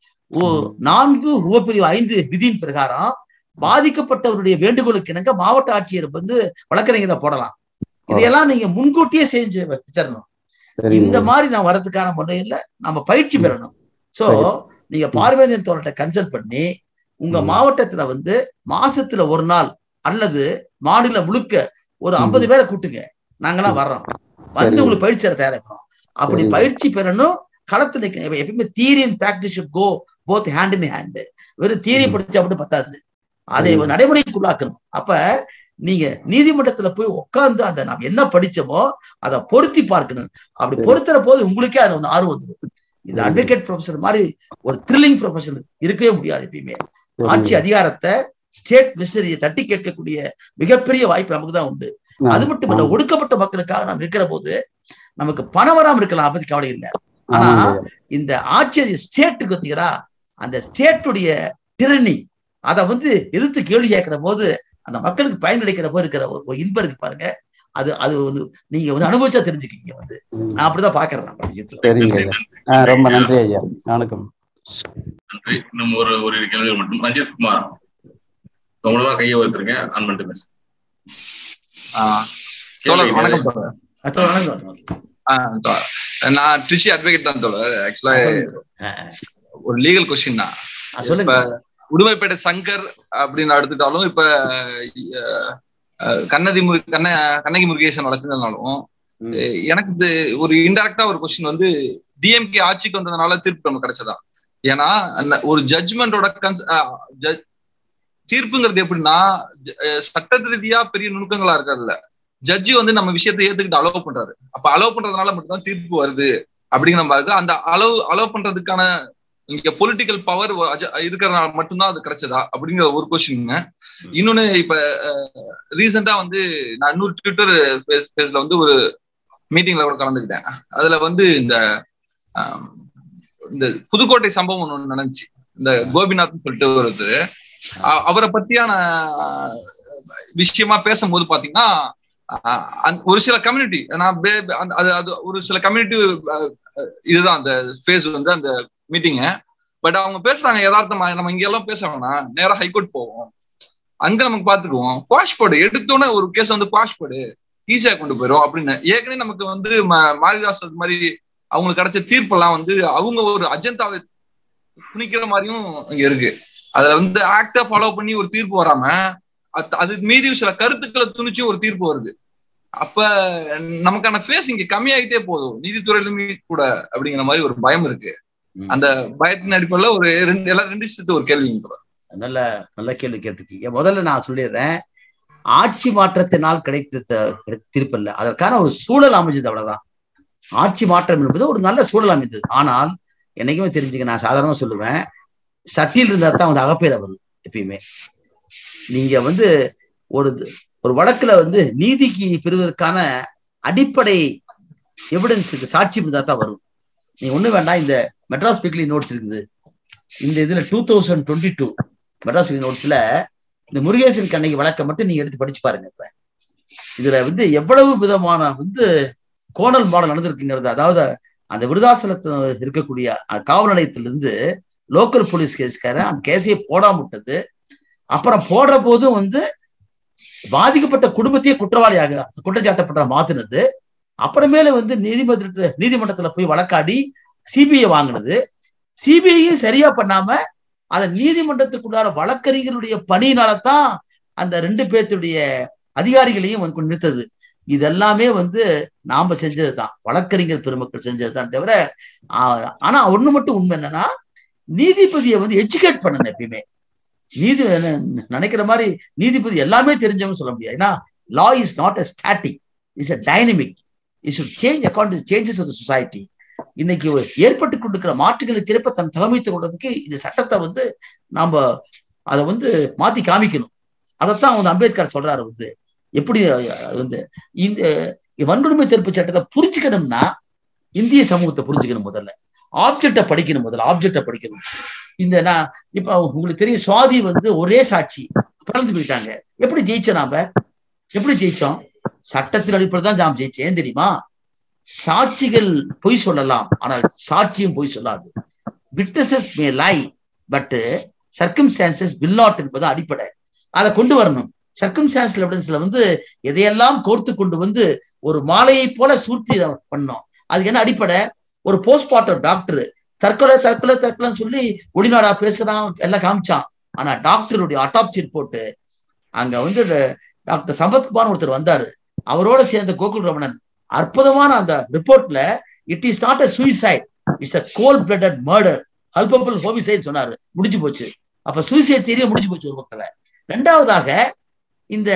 4 உபப்பிரிவு 5 விதியின் பிரகாரம் பாதிக்கப்பட்டவருடைய வேண்டுகோளுக்கு இணங்க மாவட்ட ஆட்சியர் வந்து வழக்கறிஞரை போடலாம். இதையெல்லாம் நீங்க முன்கூட்டியே செஞ்சு வச்சிடணும். இந்த மாதிரி நான் வர்றதுக்கான முறையில நம்ம பயிற்சி பெறணும். சோ நீங்க பார்வையன் தோழர்கிட்ட கன்சல்ட் பண்ணி உங்க மாவட்டத்துல வந்து மாசத்துல ஒரு நாள் அல்லது மாநிலம் முழுக்க ஒரு 50 பேரை கூட்டுங்க. நாங்கெல்லாம் வர்றோம், வந்து உங்களுக்கு பயிற்சி தர தயாரிக்கிறோம். அப்படி பயிற்சி பெறணும். களத்துல நிற்கணும். எப்பயுமே theory and practice should go both hand in hand. வெறும் தியரி படிச்சா மட்டும் பத்தாது, அதை நடைமுறைக்குள்ளாக்கணும். அப்ப நீங்க நீதிமன்றத்துல போய் உட்கார்ந்து அந்த நாம் என்ன படிச்சோமோ அதை பொருத்தி பார்க்கணும். அப்படி பொருத்துற போது உங்களுக்கே அது ஒன்று ஆர்வம் வந்துடும். இந்த அட்வொகேட் ப்ரொஃபஷன் மாதிரி ஒரு த்ரில்லிங் ப்ரொஃபஷன் இருக்கவே முடியாது. எப்பயுமே ஆட்சி அதிகாரத்தை ஸ்டேட் மினிஸ்டரியை தட்டி கேட்கக்கூடிய மிகப்பெரிய வாய்ப்பு நமக்கு தான் உண்டு. அது மட்டும் இல்ல, ஒடுக்கப்பட்ட மக்களுக்காக நாம் இருக்கிற போது நமக்கு பணம் வராம இருக்கலாம், அப்படி கவலை இல்லை. ஆனா இந்த ஆட்சி ஸ்டேட்டுக்கு பார்த்தீங்கன்னா, அந்த ஸ்டேட்டுடைய திறனி அதை வந்து எதிர்த்து கேள்வி கேட்கிற போது அந்த மக்களுக்கு பயன் கிடைக்கிற போது இருக்கிற ஒரு இன்பம் இருக்கு பாருங்க. அது வந்து நீங்க வந்து அனுபவிச்சா தெரிஞ்சுக்கீங்க. வந்து நான் அப்படிதான் பாக்குறேன். ரொம்ப நன்றி ஐயா. வணக்கம். நன்றி. இன்னும் ஒரு கேள்வி மட்டும். ரஞ்சித் குமார் உங்களோட கையை ஒருத்தருங்க ஆன் பண்ணிட்டு. வணக்கம். நான் ட்ரிஷி அட்வொகேட் தான் தோழர். ஆக்சுவலா ஒரு லீகல் கொஸ்டின் தான். இப்ப உடுமைப்பேட்டை சங்கர் அப்படின்னு எடுத்துட்டாலும், இப்ப கண்ணகி முருகேசன் வழக்குனாலும் எனக்கு இது ஒரு இன்டெரக்டா ஒரு கொஸ்டின் வந்து, டிஎம்கே ஆட்சிக்கு வந்ததுனால தீர்ப்பு நமக்கு கிடைச்சதா? ஏன்னா ஒரு ஜட்ஜ்மெண்டோட தீர்ப்புங்கிறது எப்படின்னா, சட்ட ரீதியா பெரிய நுணுக்கங்களா இருக்காதுல்ல. ஜட்ஜி வந்து நம்ம விஷயத்தை ஏத்துக்கிட்டு அலோவ் பண்றாரு. அப்ப அலோவ் பண்றதுனால மட்டும்தான் தீர்ப்பு வருது அப்படிங்கிற நம்ம இருக்கு. அந்த அலோவ் பண்றதுக்கான இங்க பொலிட்டிக்கல் பவர் இருக்கிறதுனால மட்டும்தான் அது கிடைச்சதா அப்படிங்கிற ஒரு கொஸ்டின். இன்னொன்னு, இப்ப ரீசெண்டா வந்து நான் இன்னொரு ட்விட்டர் பேஜ்ல வந்து ஒரு மீட்டிங்ல கூட கலந்துக்கிட்டேன். அதுல வந்து இந்த புதுக்கோட்டை சம்பவம் ஒண்ணு நடந்துச்சு. இந்த கோபிநாத் சொல்லிட்டு ஒருத்தர், அவரை பத்தியான விஷயமா பேசும்போது பாத்தீங்கன்னா, ஒரு சில கம்யூனிட்டி ஒரு சில கம்யூனிட்டி இதுதான் அந்த ஃபேஸ் வந்து அந்த மீட்டிங்க. பட் அவங்க பேசுறாங்க யதார்த்தமா, நம்ம இங்க எல்லாம் பேசுறோம்னா நேரா ஹைகோர்ட் போவோம், அங்க நமக்கு பாத்துக்குவோம், பாஸ்போர்ட் எடுத்தோன்னே ஒரு கேஸ் வந்து பாஸ்போர்ட் ஈஸியா கொண்டு போயிடும் அப்படின்னு. ஏற்கனவே நமக்கு வந்து மாரிதாஸ் அது மாதிரி அவங்களுக்கு கிடைச்ச தீர்ப்பெல்லாம் வந்து அவங்க ஒரு அஜெண்டாவை துணிக்கிற மாதிரியும் அங்க இருக்கு. அதுல வந்து ஆக்டா ஃபாலோ பண்ணி ஒரு தீர்ப்பு வராம அது மீறி சில கருத்துக்களை துணிச்சு ஒரு தீர்ப்பு வருது. அப்ப நமக்கான ஃபேஸ் இங்க கம்மியாகிட்டே போதும் நீதித்துறையிலுமே கூட அப்படிங்கிற மாதிரி ஒரு பயம் இருக்கு. அந்த பயத்தின் அடிப்படையில ஒரு ரெண்டு சேர்த்து ஒரு கேள்வி. நல்ல கேள்வி கேட்டிருக்கீங்க. முதல்ல நான் சொல்லிடுறேன், ஆட்சி மாற்றத்தினால் கிடைத்த தீர்ப்பு இல்லை, அதற்கான ஒரு சூழல் அமைஞ்சது, அவ்வளவுதான். ஆட்சி மாற்றம் என்பது ஒரு நல்ல சூழல் அமைந்தது. ஆனால் என்னைக்குமே தெரிஞ்சுக்க, நான் சாதாரணமா சொல்லுவேன், சட்டியில் இருந்தா தான் வந்து அகப்பையில வரும். எப்பயுமே நீங்க வந்து ஒரு வழக்குல வந்து நீதிக்கு பெறுவதற்கான அடிப்படை எவிடன்ஸ் இருக்கு, சாட்சி இருந்தா தான் வரும். நீங்க ஒண்ணு வேண்டாம், இந்த மெட்ராஸ் வீக்லி நோட்ஸ் இருக்குது, இந்த இதுல 2022 மெட்ராஸ் வீக்லி நோட்ஸ்ல இந்த முருகேசன் கண்ணகி வழக்கை மட்டும் நீங்க எடுத்து படிச்சு பாருங்க. இப்ப இதுல வந்து எவ்வளவு விதமான வந்து கோணல் மாடல் நடந்திருக்குங்கிறது, அதாவது அந்த விருதாசலத்துல இருக்கக்கூடிய காவல் நிலையத்திலிருந்து லோக்கல் போலீஸ் கேஸ்கார அந்த கேஸையே போடாம விட்டது, அப்புறம் போடுற போதும் வந்து பாதிக்கப்பட்ட குடும்பத்தையே குற்றவாளியாக குற்றச்சாட்டப்பட்ட மாத்தினது, அப்புறமேல வந்து நீதிமன்றத்துல போய் வழக்காடி சிபிஐ வாங்கினது, சிபிஐயும் சரியா பண்ணாம அதை நீதிமன்றத்துக்குள்ளார வழக்கறிஞருடைய பணியினாலதான் அந்த 2 பேர்த்துடைய அதிகாரிகளையும் வந்து நிறுத்தது. இதெல்லாமே வந்து நாம செஞ்சதுதான், வழக்கறிஞர் பெருமக்கள் செஞ்சதுதான் தவிர. ஆனா ஒண்ணு மட்டும் உண்மை என்னன்னா, நீதிபதியை வந்து எஜுகேட் பண்ணணும். எப்பயுமே நினைக்கிற மாதிரி நீதிபதி எல்லாமே தெரிஞ்சவங்க சொல்ல முடியாது. ஏன்னா law is not a static, it's a dynamic, it should change according to the changes of the society. இன்னைக்கு ஏற்பட்டு கொண்டிருக்கிற மாற்றுகளுக்கு ஏற்ப தன் தகமைத்துக் கொள்றதுக்கு இந்த சட்டத்தை வந்து நாம அதை வந்து மாத்தி காமிக்கணும். அதைத்தான் வந்து அம்பேத்கர் சொல்றாரு. வந்து எப்படி வந்து இந்த வன்கொடுமை தடுப்பு சட்டத்தை புரிஞ்சுக்கணும்னா இந்திய சமூகத்தை புரிஞ்சுக்கணும். முதல்ல ஆப்ஜெக்டை படிக்கணும். இந்த நான் இப்ப உங்களுக்கு தெரியும், சுவாதி வந்து ஒரே சாட்சி பிறந்து போயிட்டாங்க. எப்படி ஜெயிச்சோம்? நாம எப்படி ஜெயிச்சோம்? சட்டத்தின் அடிப்படையில் தான் நாம் ஜெயிச்சோம். ஏன் தெரியுமா? சாட்சிகள் பொய் சொல்லலாம், ஆனால் சாட்சியும் பொய் சொல்லாது. Witnesses may lie but circumstances will not என்பது அடிப்படை. அதை கொண்டு வரணும். சர்க்கம்ஸ்டான்ஷியல் எவிடன்ஸ்ல வந்து எதையெல்லாம் கோர்த்து கொண்டு வந்து ஒரு மாலையை போல சூர்த்தி பண்ணோம். அதுக்கு என்ன அடிப்படை? ஒரு போஸ்ட்மார்ட்டம் டாக்டர் தற்கொலைன்னு சொல்லி ஒளிநாடா பேசுறான், எல்லாம் காமிச்சான். ஆனா டாக்டருடைய அட்டாப்சி ரிப்போர்ட், அங்க வந்து டாக்டர் சம்பத்குமார் ஒருத்தர் வந்தாரு, அவரோட சேர்ந்த கோகுல் ரமணன் அற்புதமான அந்த ரிப்போர்ட்ல it is not a suicide, it's a cold blooded murder, culpable homicide சொன்னாரு. முடிஞ்சு போச்சு. அப்ப சூசைட் தியரியே முடிஞ்சு போச்சு ஒரு பக்கத்துல. ரெண்டாவதாக இந்த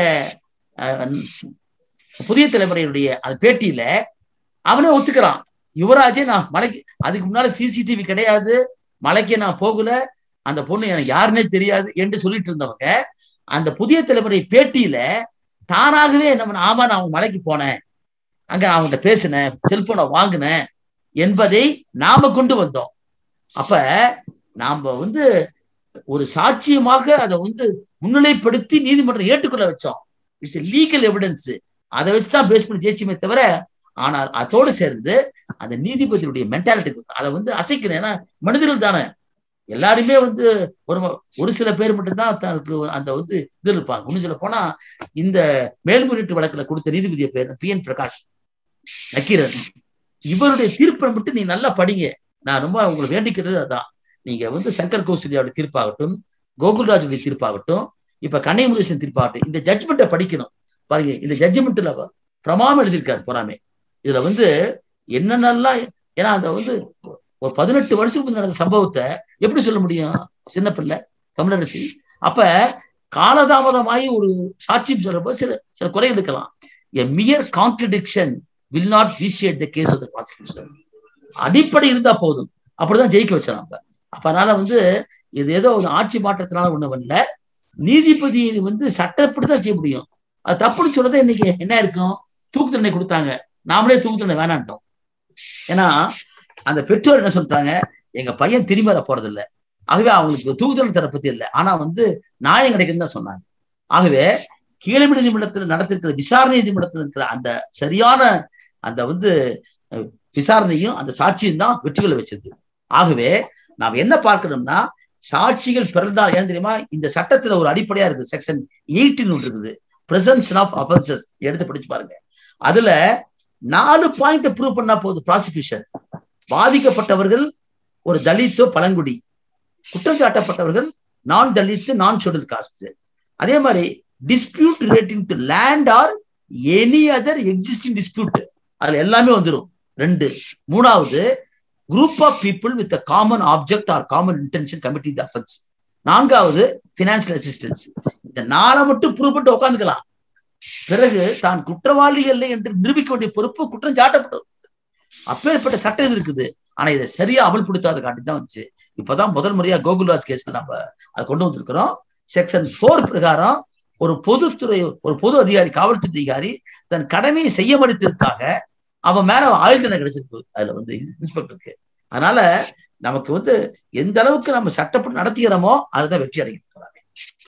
புதிய தலைமுறையுடைய அந்த பேட்டியில அவனே ஒத்துக்கிறான், யுவராஜே நான் மலைக்கு, அதுக்கு முன்னால சிசிடிவி கிடையாது, மலைக்கு நான் போகல, அந்த பொண்ணு எனக்கு யாருன்னே தெரியாது என்று சொல்லிட்டு இருந்தவங்க அந்த புதிய தலைமுறை பேட்டியில தானாகவே என்ன, ஆமா நான் அவங்க மலைக்கு போனேன், அங்க அவங்ககிட்ட பேசினேன், செல்போனை வாங்கினேன் என்பதை நாம கொண்டு வந்தோம். அப்ப நாம வந்து ஒரு சாட்சியமாக அதை வந்து முன்னிலைப்படுத்தி நீதிமன்றம் ஏற்றுக்கொள்ள வச்சோம். It's legal evidence. அதை வச்சுதான் பேஸ் பண்ணி ஜெயிச்சுமே தவிர, ஆனால் அதோடு சேர்ந்து அந்த நீதிபதியுடைய மென்டாலிட்டி அதை வந்து அசைக்கணும். ஏன்னா மனிதர்கள் தானே, எல்லாருமே வந்து ஒரு சில பேர் மட்டும்தான் தனக்கு அந்த வந்து இது இருப்பாங்க. இன்னும் சொல்ல போனா இந்த மேல்முறையீட்டு வழக்குல கொடுத்த நீதிபதிய பேர் PN பிரகாஷ் நக்கீரன். இவருடைய தீர்ப்பை மட்டும் நீ நல்லா படிங்க. நான் ரொம்ப உங்களை வேண்டிக்கிறது அதான். நீங்க வந்து சங்கர் கௌசல்யாவுடைய தீர்ப்பாகட்டும், கோகுல்ராஜுடைய தீர்ப்பாகட்டும், இப்ப கண்ணை முருகேசன் தீர்ப்பாகட்டும், இந்த ஜட்ஜ்மெண்ட்டை படிக்கணும். பாருங்க, இந்த ஜட்ஜ்மெண்ட்ல பிரமாணம் எழுதியிருக்காரு போறாமே. இதுல வந்து என்னென்னலாம், ஏன்னா அந்த வந்து ஒரு 18 வருஷத்துக்கு நடந்த சம்பவத்தை எப்படி சொல்ல முடியும் சின்ன பிள்ளை தமிழரசி? அப்ப காலதாமதமாகி ஒரு சாட்சியம் சொல்றப்போ சில குறை எடுக்கலாம். A mere contradiction will not vitiate the case of the prosecution. அடிப்படை இருந்தா போதும், அப்படிதான் ஜெயிக்க வச்சோம் நம்ம. அப்ப அதனால வந்து இது ஏதோ ஒரு ஆட்சி மாற்றத்தினால ஒண்ணு வரல. நீதிபதி வந்து சட்டப்படிதான் செய்ய முடியும். அது தப்புன்னு சொல்றதை இன்னைக்கு என்ன இருக்கும், தூக்கு தண்டனை கொடுத்தாங்க, நாமளே தூக்கு தண்டனை வேணான்ட்டோம். ஏன்னா அந்த பெற்றோர் என்ன சொல்றாங்க, எங்க பையன் திரும்பி வர போறது இல்லை, ஆகவே அவங்களுக்கு தூக்கு தண்டனை தர பத்தி இல்லை, ஆனா வந்து நியாயம் கிடைக்குன்னு தான் சொன்னாங்க. ஆகவே கீழமை நீதிமன்றத்தில் நடத்திருக்கிற விசாரணை நீதிமன்றத்தில் இருக்கிற அந்த சரியான அந்த வந்து விசாரணையும் அந்த சாட்சியும் தான் வெற்றிகளை வச்சது. ஆகவே நாம் என்ன பார்க்கணும்னா, சாட்சிகள் பிறந்தால் ஏன் தெரியுமா, இந்த சட்டத்துல ஒரு அடிப்படையா இருக்கு, செக்ஷன் 18 ஒன்று இருக்குது, பிரசம்ப்ஷன் ஆஃப் அஃபென்சஸ். எடுத்து படிச்சு பாருங்க. அதுல 4 பாயிண்ட் ப்ரூவ் பண்ணா போதும் ப்ராசிக்யூஷன். பாதிக்கப்பட்டவர்கள் ஒரு தலித்தோ பழங்குடி, குற்றம் சாட்டப்பட்டவர்கள் நான் தலித் நான் ஷெட்யூல்ட் காஸ்ட். அதே மாதிரி dispute relating to land or any other existing dispute, அதுல எல்லாமே வந்துடும். 2. 3வது group of people with common object or common intention committing the offence. 4வது பினான்சியல் அசிஸ்டன்ஸ். இந்த 4 மட்டும் ப்ரூவ் பண்ணிட்டு உட்காந்துக்கலாம். பிறகு தான் குற்றவாளி இல்லை என்று நிரூபிக்க வேண்டிய பொறுப்பு குற்றம் சாட்டப்பட்டது. அப்பேற்பட்ட சட்டம் இருக்குது. ஆனா இதை சரியா அமல்படுத்தாத காட்டி தான் வந்துச்சு. இப்பதான் முதல் முறையா கோகுல்ராஜ் கேஸ்ல நம்ம அதை கொண்டு வந்திருக்கிறோம். செக்ஷன் 4 பிரகாரம் ஒரு பொது அதிகாரி, காவல்துறை அதிகாரி தன் கடமையை செய்ய மறுத்ததற்காக அவன் மேல ஆயுள் தண்டனை கிடைச்சிருக்கு அதுல வந்து இன்ஸ்பெக்டருக்கு. அதனால நமக்கு வந்து எந்த அளவுக்கு நம்ம சட்டப்படி நடத்துகிறோமோ அதுதான் வெற்றி அடைகிறோம்.